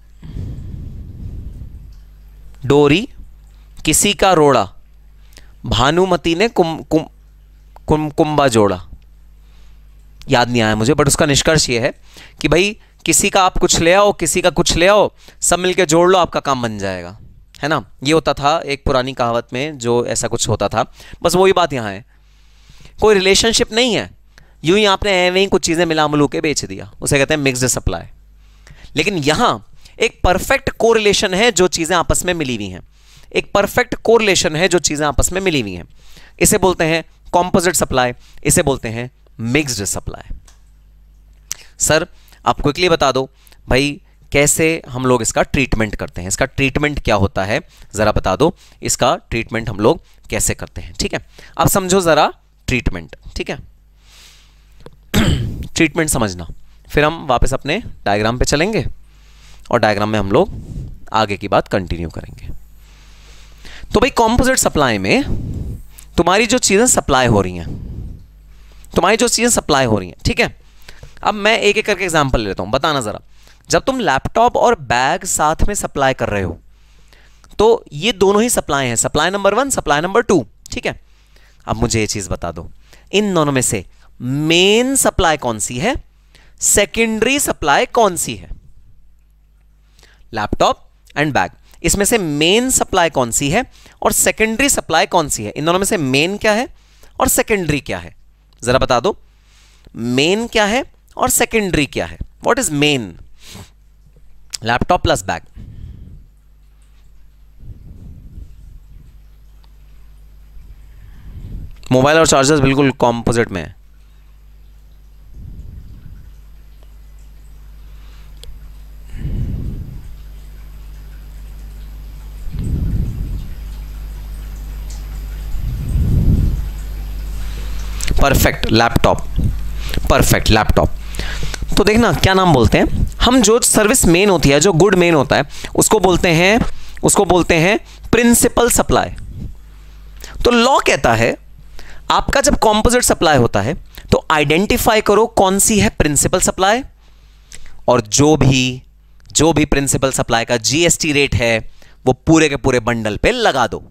डोरी किसी का रोड़ा, भानुमति ने कुंबा जोड़ा। याद नहीं आया मुझे, बट उसका निष्कर्ष ये है कि भाई किसी का आप कुछ ले आओ, किसी का कुछ ले आओ, सब मिलके जोड़ लो, आपका काम बन जाएगा, है ना। ये होता था एक पुरानी कहावत में, जो ऐसा कुछ होता था। बस वही बात यहाँ है, कोई रिलेशनशिप नहीं है, यूं ही आपने एवं ही कुछ चीजें मिला मिलू के बेच दिया, उसे कहते हैं मिक्स्ड सप्लाई। लेकिन यहां एक परफेक्ट कोरिलेशन है, जो चीजें आपस में मिली हुई हैं। एक परफेक्ट कोरिलेशन है जो चीजें आपस में मिली हुई हैं। इसे बोलते हैं कॉम्पोजिट सप्लाई, इसे बोलते हैं मिक्स्ड सप्लाई। सर आप क्विकली बता दो भाई कैसे हम लोग इसका ट्रीटमेंट करते हैं, इसका ट्रीटमेंट क्या होता है, जरा बता दो इसका ट्रीटमेंट हम लोग कैसे करते हैं, ठीक है। अब समझो जरा ट्रीटमेंट, ठीक है। ट्रीटमेंट समझना, फिर हम वापस अपने डायग्राम पे चलेंगे और डायग्राम में हम लोग आगे की बात कंटिन्यू करेंगे। तो भाई कॉम्पोजिट सप्लाई में तुम्हारी जो चीजें सप्लाई हो रही हैं, तुम्हारी जो चीजें सप्लाई हो रही हैं, ठीक है। अब मैं एक एक करके एग्जांपल लेता हूं, बताना जरा। जब तुम लैपटॉप और बैग साथ में सप्लाई कर रहे हो तो ये दोनों ही सप्लाई हैं, सप्लाई नंबर 1, सप्लाई नंबर 2, ठीक है। अब मुझे ये चीज बता दो, इन दोनों में से मेन सप्लाई कौन सी है, सेकेंडरी सप्लाई कौन सी है? लैपटॉप एंड बैग, इसमें से मेन सप्लाई कौन सी है और सेकेंडरी सप्लाई कौन सी है? इन दोनों में से मेन क्या है और सेकेंडरी क्या है, जरा बता दो। मेन क्या है और सेकेंडरी क्या है? What is main? Laptop plus bag. Mobile और चार्जर्स बिल्कुल कॉम्पोजिट में है। Perfect laptop, perfect laptop. तो देखना क्या नाम बोलते हैं हम, जो सर्विस मेन होती है, जो गुड मेन होता है, उसको बोलते हैं प्रिंसिपल सप्लाई। तो लॉ कहता है आपका जब कॉम्पोजिट सप्लाई होता है तो आइडेंटिफाई करो कौन सी है प्रिंसिपल सप्लाई, और जो भी प्रिंसिपल सप्लाई का जीएसटी रेट है वो पूरे के पूरे बंडल पे लगा दो।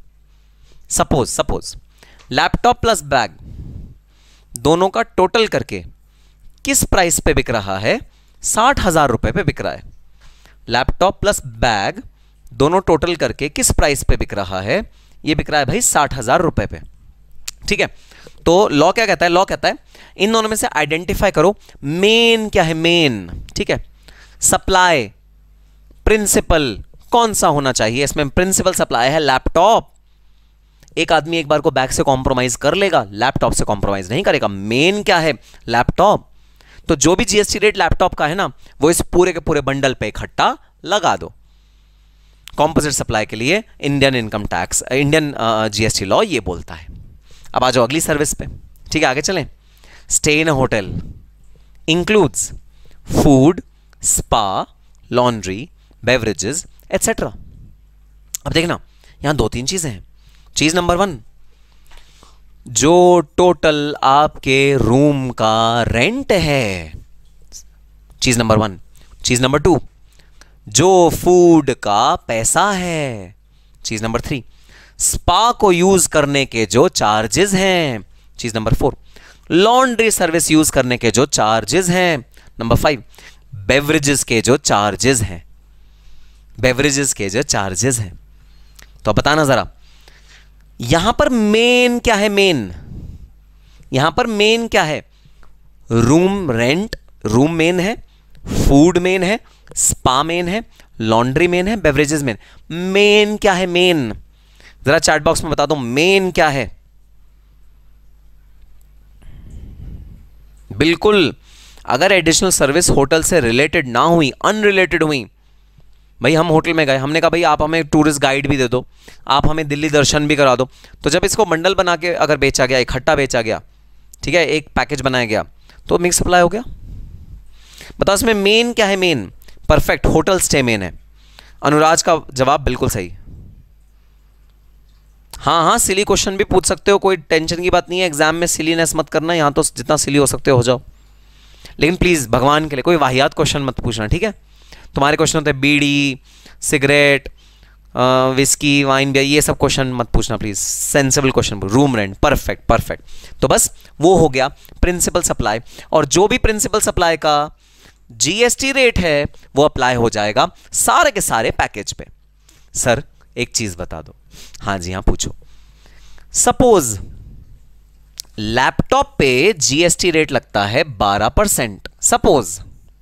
सपोज लैपटॉप प्लस बैग दोनों का टोटल करके किस प्राइस पे बिक रहा है? 60,000 रुपए पे बिक रहा है। लैपटॉप प्लस बैग दोनों टोटल करके किस प्राइस पे बिक रहा है? ये बिक रहा है भाई 60,000 रुपए पे। ठीक है, तो लॉ क्या कहता है? लॉ कहता है इन दोनों में से आइडेंटिफाई करो मेन क्या है, मेन। ठीक है, सप्लाई प्रिंसिपल कौन सा होना चाहिए? इसमें प्रिंसिपल सप्लाई है लैपटॉप। एक आदमी एक बार को बैग से कॉम्प्रोमाइज कर लेगा, लैपटॉप से कॉम्प्रोमाइज नहीं करेगा। मेन क्या है? लैपटॉप। तो जो भी जीएसटी रेट लैपटॉप का है ना, वो इस पूरे के पूरे बंडल पे इकट्ठा लगा दो। कॉम्पोजिट सप्लाई के लिए Indian income tax, Indian GST law ये बोलता है। अब आ जाओ अगली सर्विस पे। ठीक है, आगे चलें। Stay in a hotel includes food, spa, laundry, beverages etcetera. अब देखना यहां 2-3 चीजें हैं। चीज नंबर 1, जो टोटल आपके रूम का रेंट है, चीज नंबर 1। चीज नंबर 2, जो फूड का पैसा है। चीज नंबर 3, स्पा को यूज करने के जो चार्जेस हैं। चीज नंबर 4, लॉन्ड्री सर्विस यूज करने के जो चार्जेस हैं। नंबर 5, बेवरेजेस के जो चार्जेस हैं, बेवरेजेस के जो चार्जेस हैं। तो बताना जरा यहां पर मेन क्या है? मेन यहां पर मेन क्या है? रूम रेंट, रूम मेन है, फूड मेन है, स्पा मेन है, लॉन्ड्री मेन है, बेवरेजेस मेन। मेन क्या है? मेन जरा चैट बॉक्स में बता दो मेन क्या है। बिल्कुल, अगर एडिशनल सर्विस होटल से रिलेटेड ना हुई, अनरिलेटेड हुई, भाई हम होटल में गए, हमने कहा भाई आप हमें टूरिस्ट गाइड भी दे दो, आप हमें दिल्ली दर्शन भी करा दो, तो जब इसको बंडल बना के अगर बेचा गया, इकट्ठा बेचा गया, ठीक है, एक पैकेज बनाया गया, तो मिक्स सप्लाई हो गया। बताओ इसमें मेन क्या है? Main perfect, hotel stay main है। अनुराज का जवाब बिल्कुल सही। हाँ, सिली क्वेश्चन भी पूछ सकते हो, कोई टेंशन की बात नहीं है। एग्जाम में सिलीनेस मत करना, यहां तो जितना सिली हो सकते हो जाओ, लेकिन प्लीज भगवान के लिए कोई वाहियात क्वेश्चन मत पूछना। ठीक है, तुम्हारे क्वेश्चन होते हैं bidi, cigarette, whisky, wine, beer, ये सब क्वेश्चन मत पूछना please. Sensible question, room rent, perfect. तो बस वो हो गया प्रिंसिपल सप्लाई, और जो भी प्रिंसिपल सप्लाई का जीएसटी रेट है वो अप्लाई हो जाएगा सारे के सारे पैकेज पे। सर एक चीज बता दो। हाँ जी हाँ, पूछो। सपोज लैपटॉप पे जीएसटी रेट लगता है 12%, सपोज,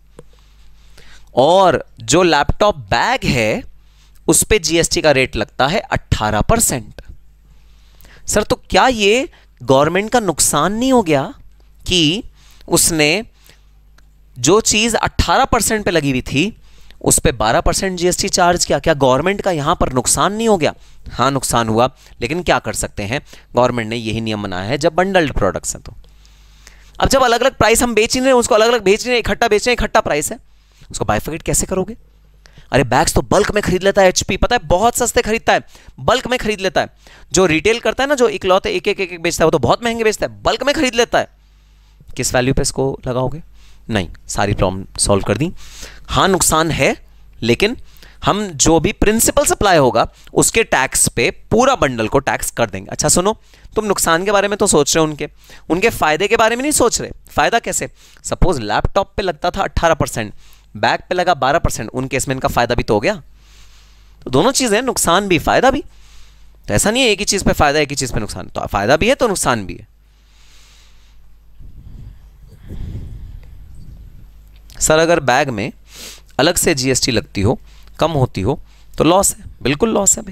और जो लैपटॉप बैग है उस पे जीएसटी का रेट लगता है 18%। सर तो क्या ये गवर्नमेंट का नुकसान नहीं हो गया कि उसने जो चीज 18% पे लगी हुई थी उस पे 12% जीएसटी चार्ज किया? क्या गवर्नमेंट का यहां पर नुकसान नहीं हो गया? हाँ नुकसान हुआ, लेकिन क्या कर सकते हैं, गवर्नमेंट ने यही नियम बनाया है जब बंडल्ड प्रोडक्ट्स हैं। तो अब जब अलग अलग प्राइस हम बेच नहीं रहे, उसको अलग अलग बेच रहे हैं, इकट्ठा बेच रहे हैं, इकट्ठा प्राइस है, उसको बाइफिकेट कैसे करोगे? अरे बैग्स तो बल्क में खरीद लेता है एचपी, पता है बहुत सस्ते खरीदता है, बल्क में खरीद लेता है। जो रिटेल करता है ना, जो इकलौते एक एक बेचता है, वो तो बहुत महंगे बेचता है, बल्क में खरीद लेता है। किस वैल्यू पे इसको लगाओगे? नहीं, सारी प्रॉब्लम सॉल्व कर दी। हाँ नुकसान है, लेकिन हम जो भी प्रिंसिपल सप्लाई होगा उसके टैक्स पे पूरा बंडल को टैक्स कर देंगे। अच्छा सुनो, तुम नुकसान के बारे में तो सोच रहे हो, उनके फायदे के बारे में नहीं सोच रहे। फायदा कैसे? सपोज लैपटॉप पे लगता था 18%, बैग पे लगा 12%, उन केस में इनका फायदा भी तो हो गया। तो दोनों चीजें, नुकसान भी फायदा भी। तो ऐसा नहीं है एक ही चीज पे फायदा एक ही चीज पे नुकसान, तो फायदा भी है तो नुकसान भी है। सर अगर बैग में अलग से जीएसटी लगती हो, कम होती हो, तो लॉस है। बिल्कुल लॉस है भाई,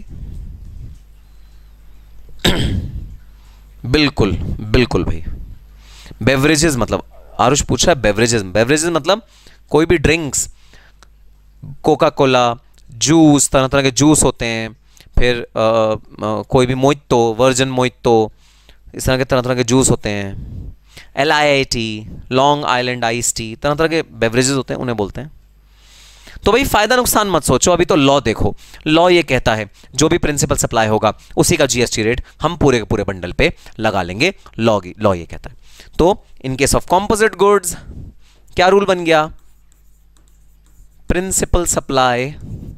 बिल्कुल बिल्कुल भाई। बेवरेजेस मतलब, आरुष पूछ रहा है बेवरेजेस मतलब कोई भी ड्रिंक्स, कोका कोला, जूस, तरह तरह के जूस होते हैं, फिर कोई भी मोइतो, वर्जन मोइतो, इस तरह के तरह तरह के जूस होते हैं, LIIT, long island ice tea, तरह तरह के बेवरेजेस होते हैं, उन्हें बोलते हैं। तो भाई फायदा नुकसान मत सोचो, अभी तो लॉ देखो। लॉ ये कहता है जो भी प्रिंसिपल सप्लाई होगा उसी का जीएसटी रेट हम पूरे के पूरे बंडल पे लगा लेंगे। लॉ ये कहता है। तो इन केस ऑफ कॉम्पोजिट गुड्स क्या रूल बन गया? Principal supply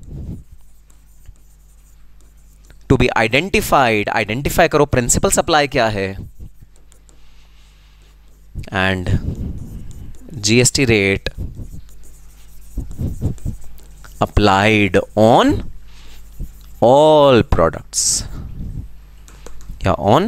to be identified, identify करो प्रिंसिपल सप्लाई क्या है, and GST rate applied on all products या on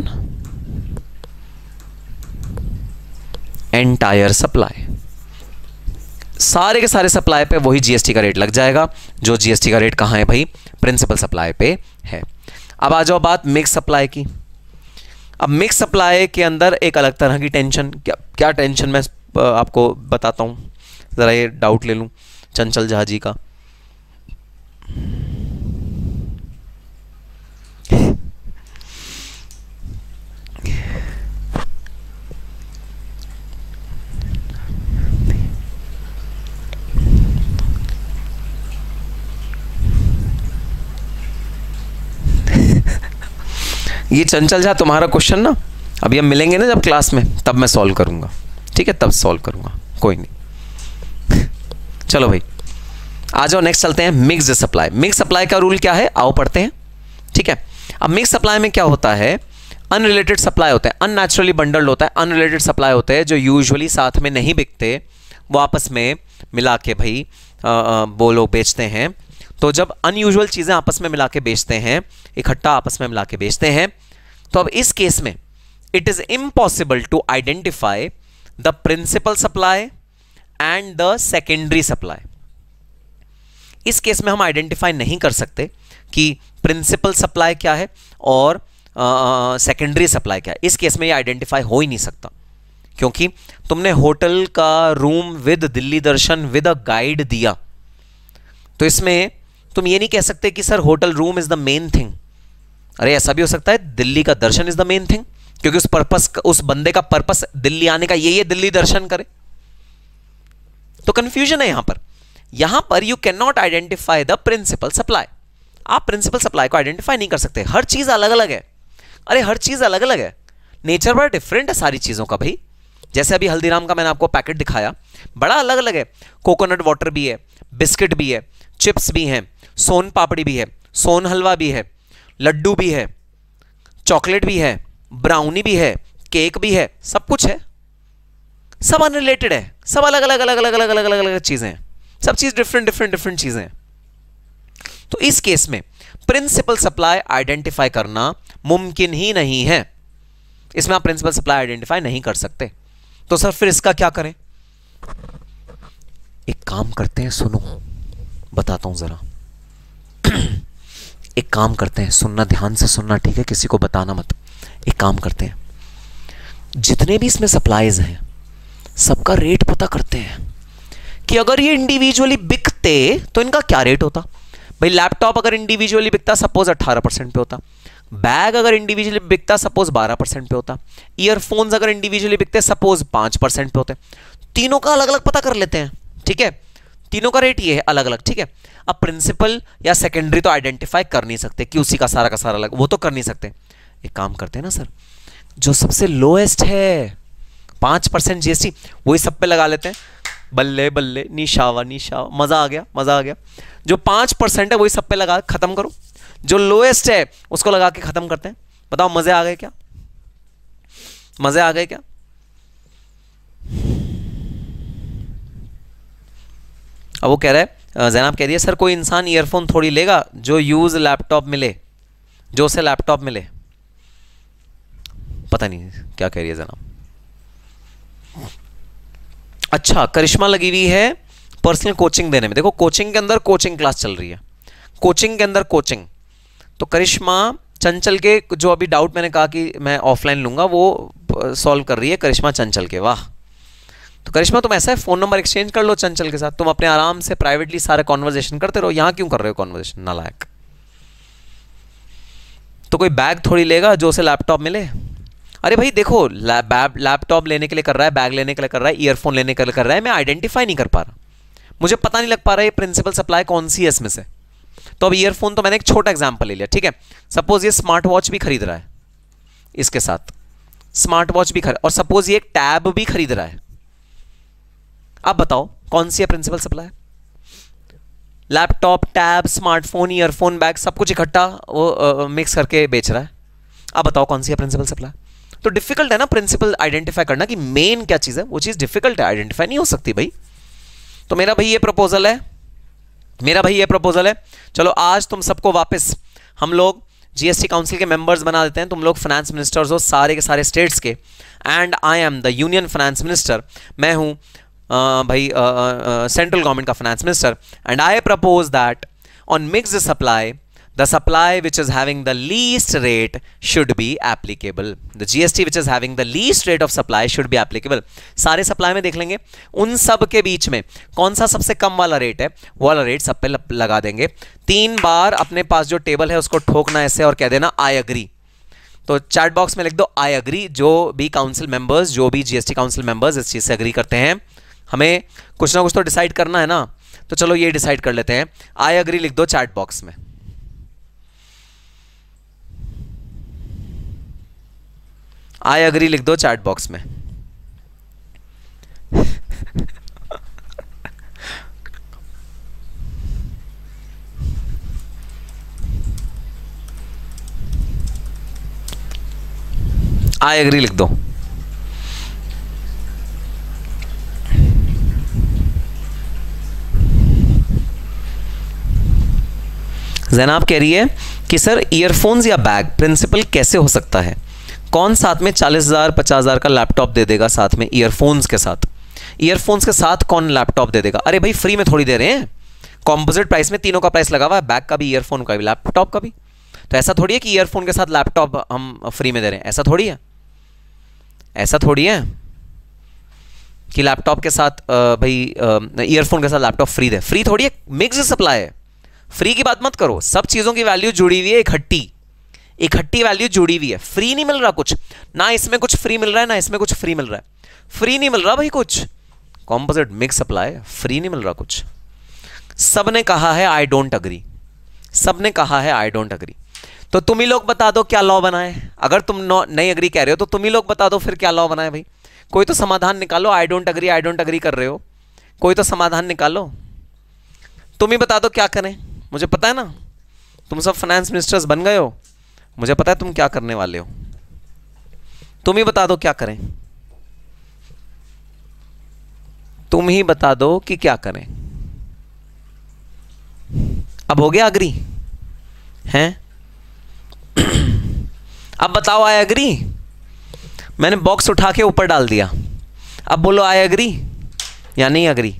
entire supply, सारे के सारे सप्लाई पे वही जीएसटी का रेट लग जाएगा जो जीएसटी का रेट कहां है भाई? प्रिंसिपल सप्लाई पे है। अब आ जाओ बात मिक्स सप्लाई की। अब मिक्स सप्लाई के अंदर एक अलग तरह की टेंशन, क्या टेंशन मैं आपको बताता हूं, जरा ये डाउट ले लूं चंचल झा जी का। ये चंचल झा तुम्हारा क्वेश्चन ना अभी हम मिलेंगे ना जब क्लास में, तब मैं सॉल्व करूंगा, ठीक है? तब सॉल्व करूंगा, कोई नहीं। चलो भाई आ जाओ, नेक्स्ट चलते हैं मिक्स्ड सप्लाई। मिक्स सप्लाई का रूल क्या है आओ पढ़ते हैं, ठीक है? अब मिक्स सप्लाई में क्या होता है? अनरिलेटेड सप्लाई होता है, अननेचुरली बंडल्ड होता है, अनरिलेटेड सप्लाई होते हैं जो यूजुअली साथ में नहीं बिकते, वो आपस में मिला के भाई वो लोग बेचते हैं। तो जब अनयूजुअल चीज़ें आपस में मिला के बेचते हैं, इकट्ठा आपस में मिला के बेचते हैं, तो अब इस केस में it is impossible to identify the principal supply and the secondary supply. इस केस में हम आइडेंटिफाई नहीं कर सकते कि प्रिंसिपल सप्लाई क्या है और सेकेंडरी सप्लाई क्या है। इस केस में ये आइडेंटिफाई हो ही नहीं सकता, क्योंकि तुमने होटल का room with Delhi Darshan with a guide दिया, तो इसमें तुम ये नहीं कह सकते कि sir hotel room is the main thing. अरे ऐसा भी हो सकता है दिल्ली का दर्शन इज द मेन थिंग, क्योंकि उस बंदे का पर्पस दिल्ली आने का ये दिल्ली दर्शन करे। तो कंफ्यूजन है यहां पर you can not identify the principal supply. आप प्रिंसिपल सप्लाई को आइडेंटिफाई नहीं कर सकते, हर चीज अलग अलग है। अरे हर चीज अलग अलग है, नेचर बड़ा डिफरेंट है सारी चीजों का भाई। जैसे अभी हल्दीराम का मैंने आपको पैकेट दिखाया, बड़ा अलग अलग है। कोकोनट वाटर भी है, बिस्किट भी है, चिप्स भी हैं, सोन पापड़ी भी है, सोन हलवा भी है, लड्डू भी है, चॉकलेट भी है, ब्राउनी भी है, केक भी है, सब कुछ है, सब अनरिलेटेड है, सब अलग अलग अलग अलग अलग अलग अलग अलग चीजें हैं, सब चीज डिफरेंट चीजें हैं। तो इस केस में प्रिंसिपल सप्लाई आइडेंटिफाई करना मुमकिन ही नहीं है। इसमें आप प्रिंसिपल सप्लाई आइडेंटिफाई नहीं कर सकते। तो सर फिर इसका क्या करें? एक काम करते हैं, सुनो बताता हूं जरा। एक काम करते हैं, सुनना ध्यान से सुनना, ठीक है? किसी को बताना मत। एक काम करते हैं, जितने भी इसमें सप्लाईज हैं सबका रेट पता करते हैं कि अगर ये इंडिविजुअली बिकते तो इनका क्या रेट होता। भाई लैपटॉप अगर इंडिविजुअली बिकता सपोज 18% पे होता, बैग अगर इंडिविजुअली बिकता सपोज 12% पे होता, ईयरफोन्स अगर इंडिविजुअली बिकते सपोज 5% पे होते। तीनों का अलग अलग पता कर लेते हैं, ठीक है? तीनों का रेट ये है अलग अलग, ठीक है? अब प्रिंसिपल या सेकेंडरी तो आइडेंटिफाई कर नहीं सकते कि उसी का सारा अलग, वो तो कर नहीं सकते। एक काम करते हैं ना सर, जो सबसे लोएस्ट है 5% जीएसटी वही सब पे लगा लेते हैं। बल्ले बल्ले निशावा निशावा, मजा आ गया। जो 5% है वही सब पे लगा खत्म करो, जो लोएस्ट है उसको लगा के खत्म करते हैं। बताओ मजे आ गए क्या? मजे आ गए क्या? अब वो कह रहा है, जैनब कह रही है सर कोई इंसान ईयरफोन थोड़ी लेगा जो यूज लैपटॉप मिले, जो उसे लैपटॉप मिले। पता नहीं क्या कह रही है जैनब। अच्छा, करिश्मा लगी हुई है पर्सनल कोचिंग देने में। देखो कोचिंग के अंदर कोचिंग क्लास चल रही है, कोचिंग के अंदर कोचिंग। तो करिश्मा चंचल के जो अभी डाउट मैंने कहा कि मैं ऑफलाइन लूंगा, वो सॉल्व कर रही है करिश्मा चंचल के। वाह! तो करिश्मा तुम ऐसा है फोन नंबर एक्सचेंज कर लो चंचल के साथ, तुम अपने आराम से प्राइवेटली सारे कॉन्वर्जेशन करते रहो। यहां क्यों कर रहे हो कॉन्वर्जेशन, नालायक? तो कोई बैग थोड़ी लेगा जो उसे लैपटॉप मिले। अरे भाई देखो, लैपटॉप लेने के लिए कर रहा है, बैग लेने के लिए कर रहा है, ईयरफोन लेने के लिए कर रहा है, मैं आइडेंटिफाई नहीं कर पा रहा, मुझे पता नहीं लग पा रहा है प्रिंसिपल सप्लाई कौन सी है इसमें से। तो अब ईयरफोन तो मैंने एक छोटा एग्जांपल ले लिया, ठीक है। सपोज ये स्मार्ट वॉच भी खरीद रहा है, इसके साथ स्मार्ट वॉच भी खरीद, और सपोज ये एक टैब भी खरीद रहा है। अब बताओ कौन सी है principal supply? Laptop, tab, smartphone, earphone, bag सब कुछ इकट्ठा वो मिक्स करके बेच रहा है। अब बताओ कौन सी है प्रिंसिपल सप्लाई? तो डिफिकल्ट है ना प्रिंसिपल आइडेंटिफाई करना कि मेन क्या चीज है, वो चीज डिफिकल्ट है, आइडेंटिफाई नहीं हो सकती भाई। तो मेरा भाई ये प्रपोजल है, मेरा भाई ये प्रपोजल है। चलो आज तुम सबको वापस हम लोग जीएसटी काउंसिल के मेंबर्स बना देते हैं, तुम लोग फाइनेंस मिनिस्टर्स हो सारे के सारे स्टेट्स के, and I am the union finance minister, मैं हूं भाई सेंट्रल गवर्नमेंट का finance minister, and I propose that on mixed supply the supply which is having the least rate should be applicable, the GST which is having the least rate of supply should be applicable। सारे supply में देख लेंगे, उन सब के बीच में कौन सा सबसे कम वाला रेट है, वो वाला रेट सब पे लगा देंगे। 3 बार अपने पास जो टेबल है उसको ठोकना ऐसे और कह देना आई एग्री। तो चैट बॉक्स में लिख दो आई एग्री, जो भी काउंसिल मेंबर्स, जो भी जीएसटी काउंसिल मेंबर्स इस चीज से एग्री करते हैं। हमें कुछ ना कुछ तो डिसाइड करना है ना, तो चलो ये डिसाइड कर लेते हैं, आई एग्री लिख दो चैट बॉक्स में। आई एग्री लिख दो चैट बॉक्स में। आई एग्री लिख दो। जैनाब कह रही है कि सर ईयरफोन्स या बैग प्रिंसिपल कैसे हो सकता है? कौन साथ में 40,000 50,000 का लैपटॉप दे देगा साथ में ईयरफोन्स के साथ? ईयरफोन्स के साथ कौन लैपटॉप दे देगा? अरे भाई फ्री में थोड़ी दे रहे हैं, कॉम्पोजिट प्राइस में तीनों का प्राइस लगा हुआ है, बैग का भी, ईयरफोन का भी, लैपटॉप का भी। तो ऐसा थोड़ी है कि ईयरफोन के साथ लैपटॉप हम फ्री में दे रहे हैं, ऐसा थोड़ी है, ऐसा थोड़ी है कि लैपटॉप के साथ भाई ईयरफोन के साथ लैपटॉप फ्री दे, फ्री थोड़ी है, मिक्स्ड सप्लाई है। फ्री की बात मत करो, सब चीजों की वैल्यू जुड़ी हुई है, इकट्ठी वैल्यू जुड़ी हुई है। फ्री नहीं मिल रहा कुछ, ना इसमें कुछ फ्री मिल रहा है, ना इसमें कुछ फ्री मिल रहा है, फ्री नहीं मिल रहा भाई कुछ, कॉम्पोजिट मिक्स सप्लाई, फ्री नहीं मिल रहा कुछ। सबने कहा है आई डोंट अग्री, सबने कहा है आई डोंट अग्री। तो तुम ही लोग बता दो क्या लॉ बनाए, अगर तुम नहीं अग्री कह रहे हो तो तुम ही लोग बता दो फिर क्या लॉ बनाए भाई। कोई तो समाधान निकालो, आई डोंट अग्री कर रहे हो, कोई तो समाधान निकालो, तुम ही बता दो क्या करें। मुझे पता है ना, तुम सब फाइनेंस मिनिस्टर्स बन गए हो, मुझे पता है तुम क्या करने वाले हो, तुम ही बता दो क्या करें, तुम ही बता दो कि क्या करें। अब हो गया अग्री हैं? अब बताओ आई एग्री, मैंने बॉक्स उठा के ऊपर डाल दिया, अब बोलो आई एग्री या नहीं एग्री।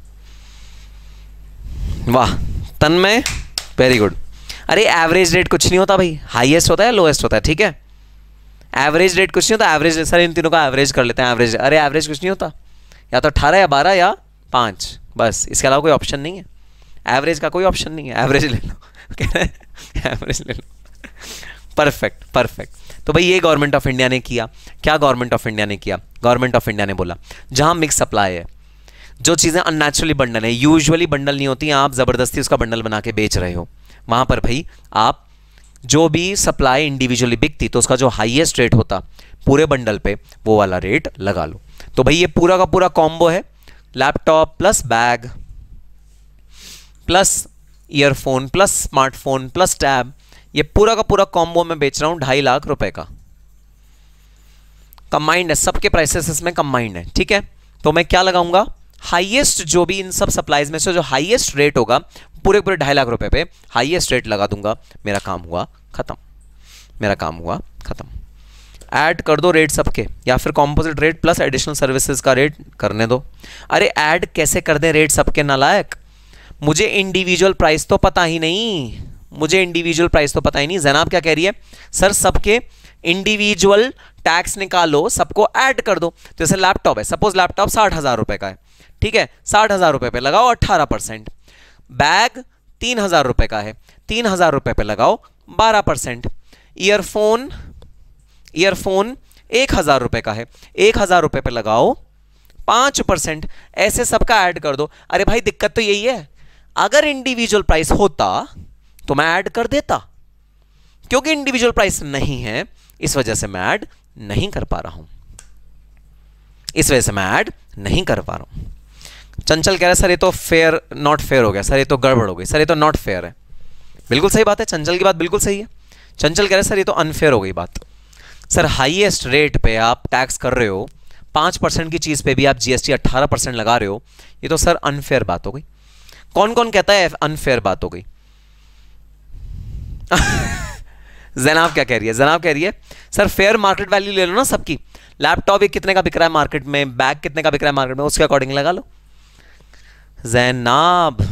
वाह तन्मय, वेरी गुड। अरे एवरेज रेट कुछ नहीं होता भाई, हाईएस्ट होता है लोएस्ट होता है, ठीक है। एवरेज रेट कुछ नहीं होता, एवरेज सर इन तीनों का एवरेज कर लेते हैं, एवरेज, अरे एवरेज कुछ नहीं होता, या तो 18 या 12 या 5, बस इसके अलावा कोई ऑप्शन नहीं है, एवरेज का कोई ऑप्शन नहीं है, एवरेज ले लो, कह रहे हैं एवरेज ले लो। Perfect perfect. तो भाई ये गवर्नमेंट ऑफ इंडिया ने किया, क्या गवर्नमेंट ऑफ इंडिया ने किया? गवर्नमेंट ऑफ इंडिया ने बोला जहां मिक्स सप्लाई है, जो चीज़ें अननेचुरली बंडल है, यूजुअली बंडल नहीं होती, आप ज़बरदस्ती उसका बंडल बना के बेच रहे हो, वहाँ पर भाई आप जो भी सप्लाई इंडिविजुअली बिकती तो उसका जो हाईएस्ट रेट होता पूरे बंडल पे, वो वाला रेट लगा लो। तो भाई ये पूरा का पूरा कॉम्बो है, laptop plus bag plus earphone plus smartphone plus tab, ये पूरा का पूरा कॉम्बो मैं बेच रहा हूँ 2.5 लाख रुपए का। कंबाइंड है, सबके प्राइसेस इसमें कंबाइंड है, ठीक है। तो मैं क्या लगाऊंगा? हाईएस्ट, जो भी इन सब सप्लाईज में से जो हाईएस्ट रेट होगा पूरे पूरे 2.5 लाख रुपए पे हाईएस्ट रेट लगा दूंगा, मेरा काम हुआ खत्म, मेरा काम हुआ खत्म। ऐड कर दो रेट सबके, या फिर composite rate plus additional services का रेट करने दो। अरे ऐड कैसे कर दें रेट सबके, नालायक, मुझे इंडिविजुअल प्राइस तो पता ही नहीं, मुझे इंडिविजुअल प्राइस तो पता ही नहीं। जैनाब क्या कह रही है? सर सबके इंडिविजुअल टैक्स निकालो, सबको ऐड कर दो। जैसे लैपटॉप है, सपोज लैपटॉप 60,000 रुपए का है, ठीक है, 60,000 रुपए पे लगाओ 18%। बैग 3,000 रुपए का है, 3,000 रुपए पे लगाओ 12%। ईयरफोन 1,000 का है, 1,000 पे लगाओ 5%, ऐसे सबका ऐड कर दो। अरे भाई दिक्कत तो यही है, अगर इंडिविजुअल प्राइस होता तो मैं ऐड कर देता, क्योंकि इंडिविजुअल प्राइस नहीं है इस वजह से मैं ऐड नहीं कर पा रहा हूं, इस वजह से मैं ऐड नहीं कर पा रहा हूं। चंचल कह रहा है सर ये तो फेयर नॉट फेयर हो गया, सर ये तो गड़बड़ हो गई, सर ये तो नॉट फेयर है। बिल्कुल सही बात है, चंचल की बात बिल्कुल सही है। चंचल कह रहे सर ये तो अनफेयर हो गई बात। सर हाईएस्ट रेट पे आप टैक्स कर रहे हो, 5% की चीज पे भी आप जीएसटी 18% लगा रहे हो, ये तो सर अनफेयर बात हो गई। कौन कौन कहता है अनफेयर बात हो गई? जैनाब क्या कह रही है? जैनाब कह रही है सर फेयर मार्केट वैल्यू ले लो ना सबकी, लैपटॉप ये कितने का बिक रहा है मार्केट में, बैग कितने का बिक रहा है मार्केट में, उसके अकॉर्डिंग लगा लो। जैनाब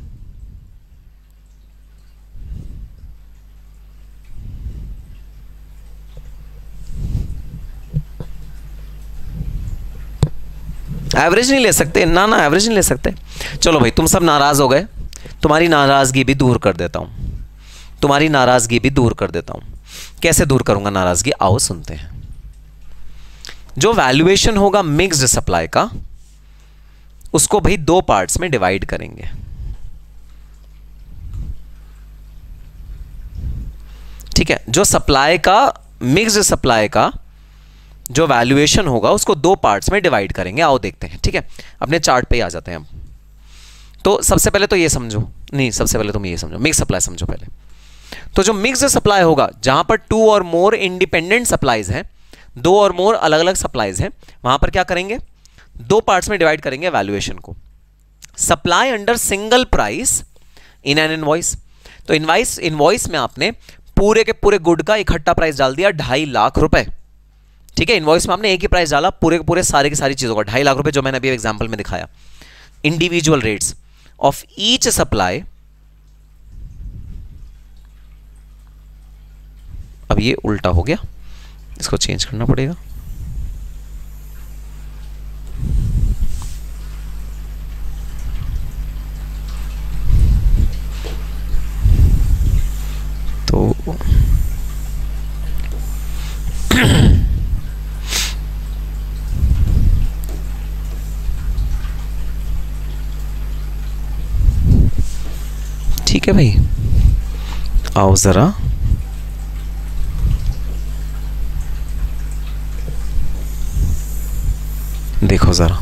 एवरेज नहीं ले सकते ना, ना एवरेज नहीं ले सकते। चलो भाई तुम सब नाराज हो गए, तुम्हारी नाराजगी भी दूर कर देता हूं, तुम्हारी नाराजगी भी दूर कर देता हूं। कैसे दूर करूंगा नाराजगी, आओ सुनते हैं। जो वैल्यूएशन होगा मिक्स्ड सप्लाई का, उसको भाई 2 पार्ट्स में डिवाइड करेंगे। ठीक है, जो सप्लाई का, मिक्स्ड सप्लाई का जो वैल्यूएशन होगा उसको 2 पार्ट्स में डिवाइड करेंगे। आओ देखते हैं। ठीक है, अपने चार्ट पे ही आ जाते हैं हम। तो सबसे पहले तो ये समझो, नहीं सबसे पहले तुम ये समझो, मिक्स सप्लाई समझो पहले। तो जो मिक्स्ड सप्लाई होगा, जहां पर 2 और मोर इंडिपेंडेंट सप्लाईज हैं, 2 और मोर अलग अलग सप्लाईज हैं, वहां पर क्या करेंगे, 2 पार्ट्स में डिवाइड करेंगे वैल्यूएशन को। Supply under single price in an invoice. तो इनवॉइस में आपने पूरे के पूरे गुड का इकट्ठा प्राइस डाल दिया 2.5 लाख रुपए। ठीक है, इनवॉइस में आपने एक ही प्राइस डाला पूरे के पूरे सारे की सारी चीजों का 2.5 लाख रुपए, जो मैंने अभी एग्जांपल में दिखाया। Individual rates of each supply, अब ये उल्टा हो गया, इसको चेंज करना पड़ेगा। तो ठीक है भाई, आओ जरा देखो जरा।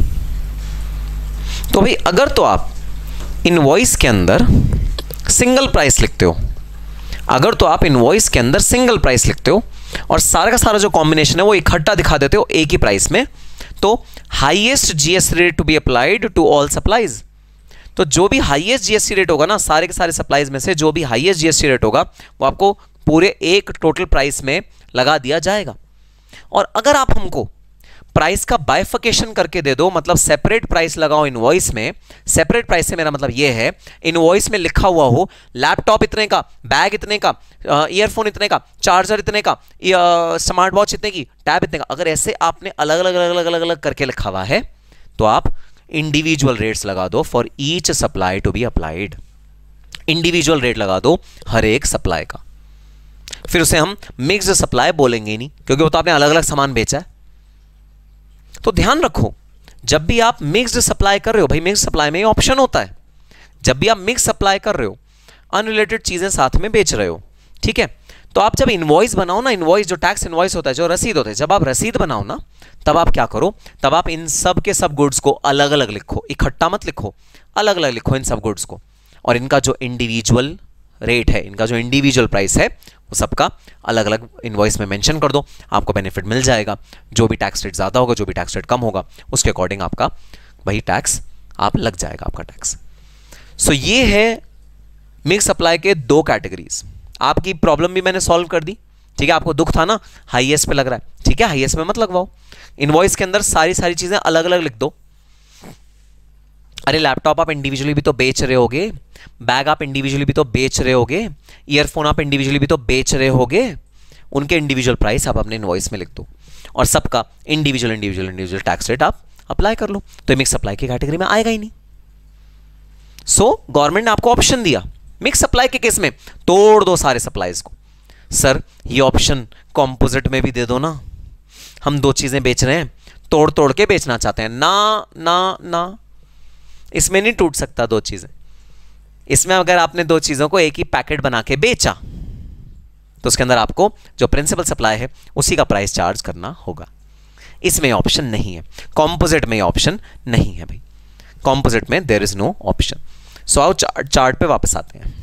तो भाई अगर तो आप इनवॉइस के अंदर सिंगल प्राइस लिखते हो, अगर तो आप इनवॉइस के अंदर सिंगल प्राइस लिखते हो और सारा का सारा जो कॉम्बिनेशन है वो इकट्ठा दिखा देते हो एक ही प्राइस में, तो highest GST rate to be applied to all supplies. तो जो भी हाईएस्ट जीएसटी रेट होगा ना, सारे के सारे सप्लाईज में से जो भी हाईएस्ट जीएसटी रेट होगा वो आपको पूरे एक टोटल प्राइस में लगा दिया जाएगा। और अगर आप हमको प्राइस का बाइफिकेशन करके दे दो, मतलब सेपरेट प्राइस लगाओ इनवॉइस में, सेपरेट प्राइस से मेरा मतलब ये है इनवॉइस में लिखा हुआ हो लैपटॉप इतने का, बैग इतने का, ईयरफोन इतने का, चार्जर इतने का, स्मार्ट वॉच इतने की, टैब इतने का, अगर ऐसे आपने अलग अलग अलग अलग अलग अलग करके लिखा हुआ है तो आप इंडिविजुअल रेट्स लगा दो for each supply to be applied. Individual rate लगा दो हर एक सप्लाई का, फिर उसे हम मिक्स्ड सप्लाई बोलेंगे ही नहीं, क्योंकि वो तो आपने अलग अलग सामान बेचा है। तो ध्यान रखो, जब भी आप मिक्स्ड सप्लाई कर रहे हो, भाई मिक्स्ड सप्लाई में ऑप्शन होता है, जब भी आप मिक्स सप्लाई कर रहे हो, अनरिलेटेड चीजें साथ में बेच रहे हो, ठीक है, तो आप जब इनवॉइस बनाओ ना, इनवॉइस जो टैक्स इनवॉइस होता है, जो रसीद होता है, जब आप रसीद बनाओ ना, तब आप क्या करो, तब आप इन सब के सब गुड्स को अलग अलग लिखो, इकट्ठा मत लिखो, अलग अलग लिखो इन सब गुड्स को, और इनका जो इंडिविजुअल रेट है, इनका जो इंडिविजुअल प्राइस है, वो सबका अलग अलग इनवॉइस में मेंशन कर दो, आपको बेनिफिट मिल जाएगा। जो भी टैक्स रेट ज़्यादा होगा, जो भी टैक्स रेट कम होगा, उसके अकॉर्डिंग आपका वही टैक्स आप लग जाएगा, आपका टैक्स। सो ये है मिक्स सप्लाई के 2 कैटेगरीज। आपकी प्रॉब्लम भी मैंने सॉल्व कर दी, ठीक है। आपको दुख था ना हाईएस्ट पे लग रहा है, ठीक है, हाईएस्ट में मत लगवाओ, इनवॉइस के अंदर सारी सारी चीज़ें अलग अलग लिख दो। अरे लैपटॉप आप इंडिविजुअली भी तो बेच रहे होगे, बैग आप इंडिविजुअली भी तो बेच रहे होगे, ईयरफोन आप इंडिविजुअली भी तो बेच रहे होगे, उनके इंडिविजुअल प्राइस आप अपने इनवॉइस में लिख दो और सबका individual individual individual tax rate आप अप्लाई कर लो, तो मिक्स सप्लाई की कैटेगरी में आएगा ही नहीं। सो गवर्नमेंट ने आपको ऑप्शन दिया मिक्स सप्लाई के केस में, तोड़ दो सारे सप्लाईज को। सर ये ऑप्शन कॉम्पोजिट में भी दे दो ना, हम दो चीजें बेच रहे हैं, तोड़ तोड़ के बेचना चाहते हैं, ना ना ना, इसमें नहीं टूट सकता दो चीजें। इसमें अगर आपने दो चीजों को एक ही पैकेट बना के बेचा तो उसके अंदर आपको जो प्रिंसिपल सप्लाई है उसी का प्राइस चार्ज करना होगा। इसमें ऑप्शन नहीं है, कॉम्पोजिट में ऑप्शन नहीं है भाई, कॉम्पोजिट में there is no option. So आओ चार्ट पे वापस आते हैं,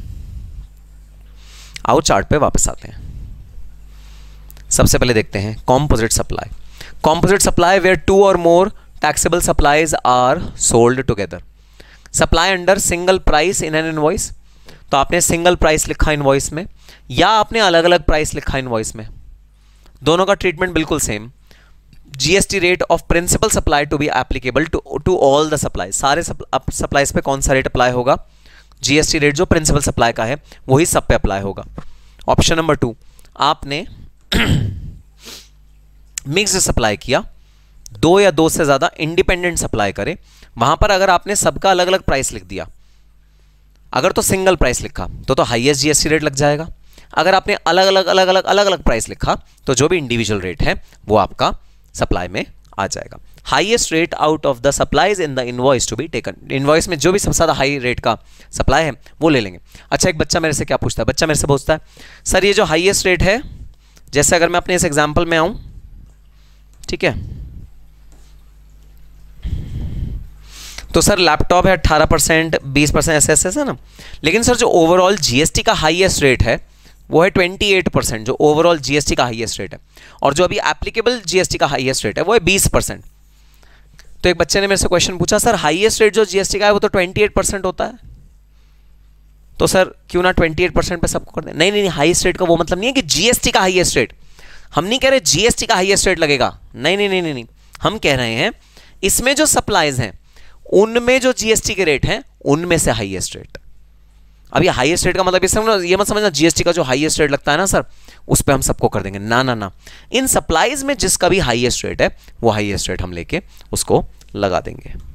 आओ चार्ट पे वापस आते हैं। सबसे पहले देखते हैं composite supply. Composite supply where two और more taxable supplies are sold together. Supply under single price in an invoice, तो आपने सिंगल प्राइस लिखा इनवॉइस में या आपने अलग अलग प्राइस लिखा इनवॉइस में, दोनों का ट्रीटमेंट बिल्कुल same. GST rate of principal supply to be applicable to all the supply, सारे सप्लाईज पे कौन सा रेट अप्लाई होगा? जीएसटी रेट जो प्रिंसिपल सप्लाई का है वही सब पे अप्लाई होगा। ऑप्शन नंबर 2, आपने मिक्स्ड सप्लाई किया, दो या दो से ज्यादा इंडिपेंडेंट सप्लाई करे, वहां पर अगर आपने सबका अलग अलग प्राइस लिख दिया, अगर तो सिंगल प्राइस लिखा तो हाईएस्ट जीएसटी रेट लग जाएगा। अगर आपने अलग अलग प्राइस लिखा तो जो भी इंडिविजुअल रेट है वो आपका सप्लाई में आ जाएगा। Highest rate out of the supplies in the invoice to be taken, invoice में जो भी सबसे ज्यादा हाई रेट का सप्लाई है वो ले लेंगे। अच्छा, एक बच्चा मेरे से क्या पूछता है, बच्चा मेरे से पूछता है सर ये जो हाईएस्ट रेट है, जैसे अगर मैं अपने इस एग्जांपल में आऊं, ठीक है, तो सर लैपटॉप है 18%, 20% ऐसे है ना, लेकिन सर जो ओवरऑल जीएसटी का हाईएस्ट रेट है वो है 28%, जो ओवरऑल जीएसटी का हाईएस्ट रेट है, और जो अभी एप्लीकेबल जीएसटी का हाईएस्ट रेट है वो है 20%। तो एक बच्चे ने मेरे से क्वेश्चन पूछा सर हाईएस्ट रेट जो जीएसटी का है वो तो 28% होता है, तो सर क्यों ना 28% पे सबको कर दें? नहीं नहीं, हाईएस्ट रेट का वो मतलब नहीं है कि जीएसटी का हाईएस्ट रेट, हम नहीं कह रहे जीएसटी का हाईएस्ट रेट लगेगा, नहीं नहीं नहीं नहीं, हम कह रहे हैं इसमें जो सप्लाईज हैं उनमें जो जीएसटी के रेट हैं उनमें से हाईएस्ट रेट। अब ये हाईएस्ट रेट का मतलब ये मत समझना जीएसटी का जो हाईएस्ट रेट लगता है ना सर उस पे हम सबको कर देंगे, ना ना ना, इन सप्लाईज में जिसका भी हाईएस्ट रेट है वो हाईएस्ट रेट हम लेके उसको लगा देंगे।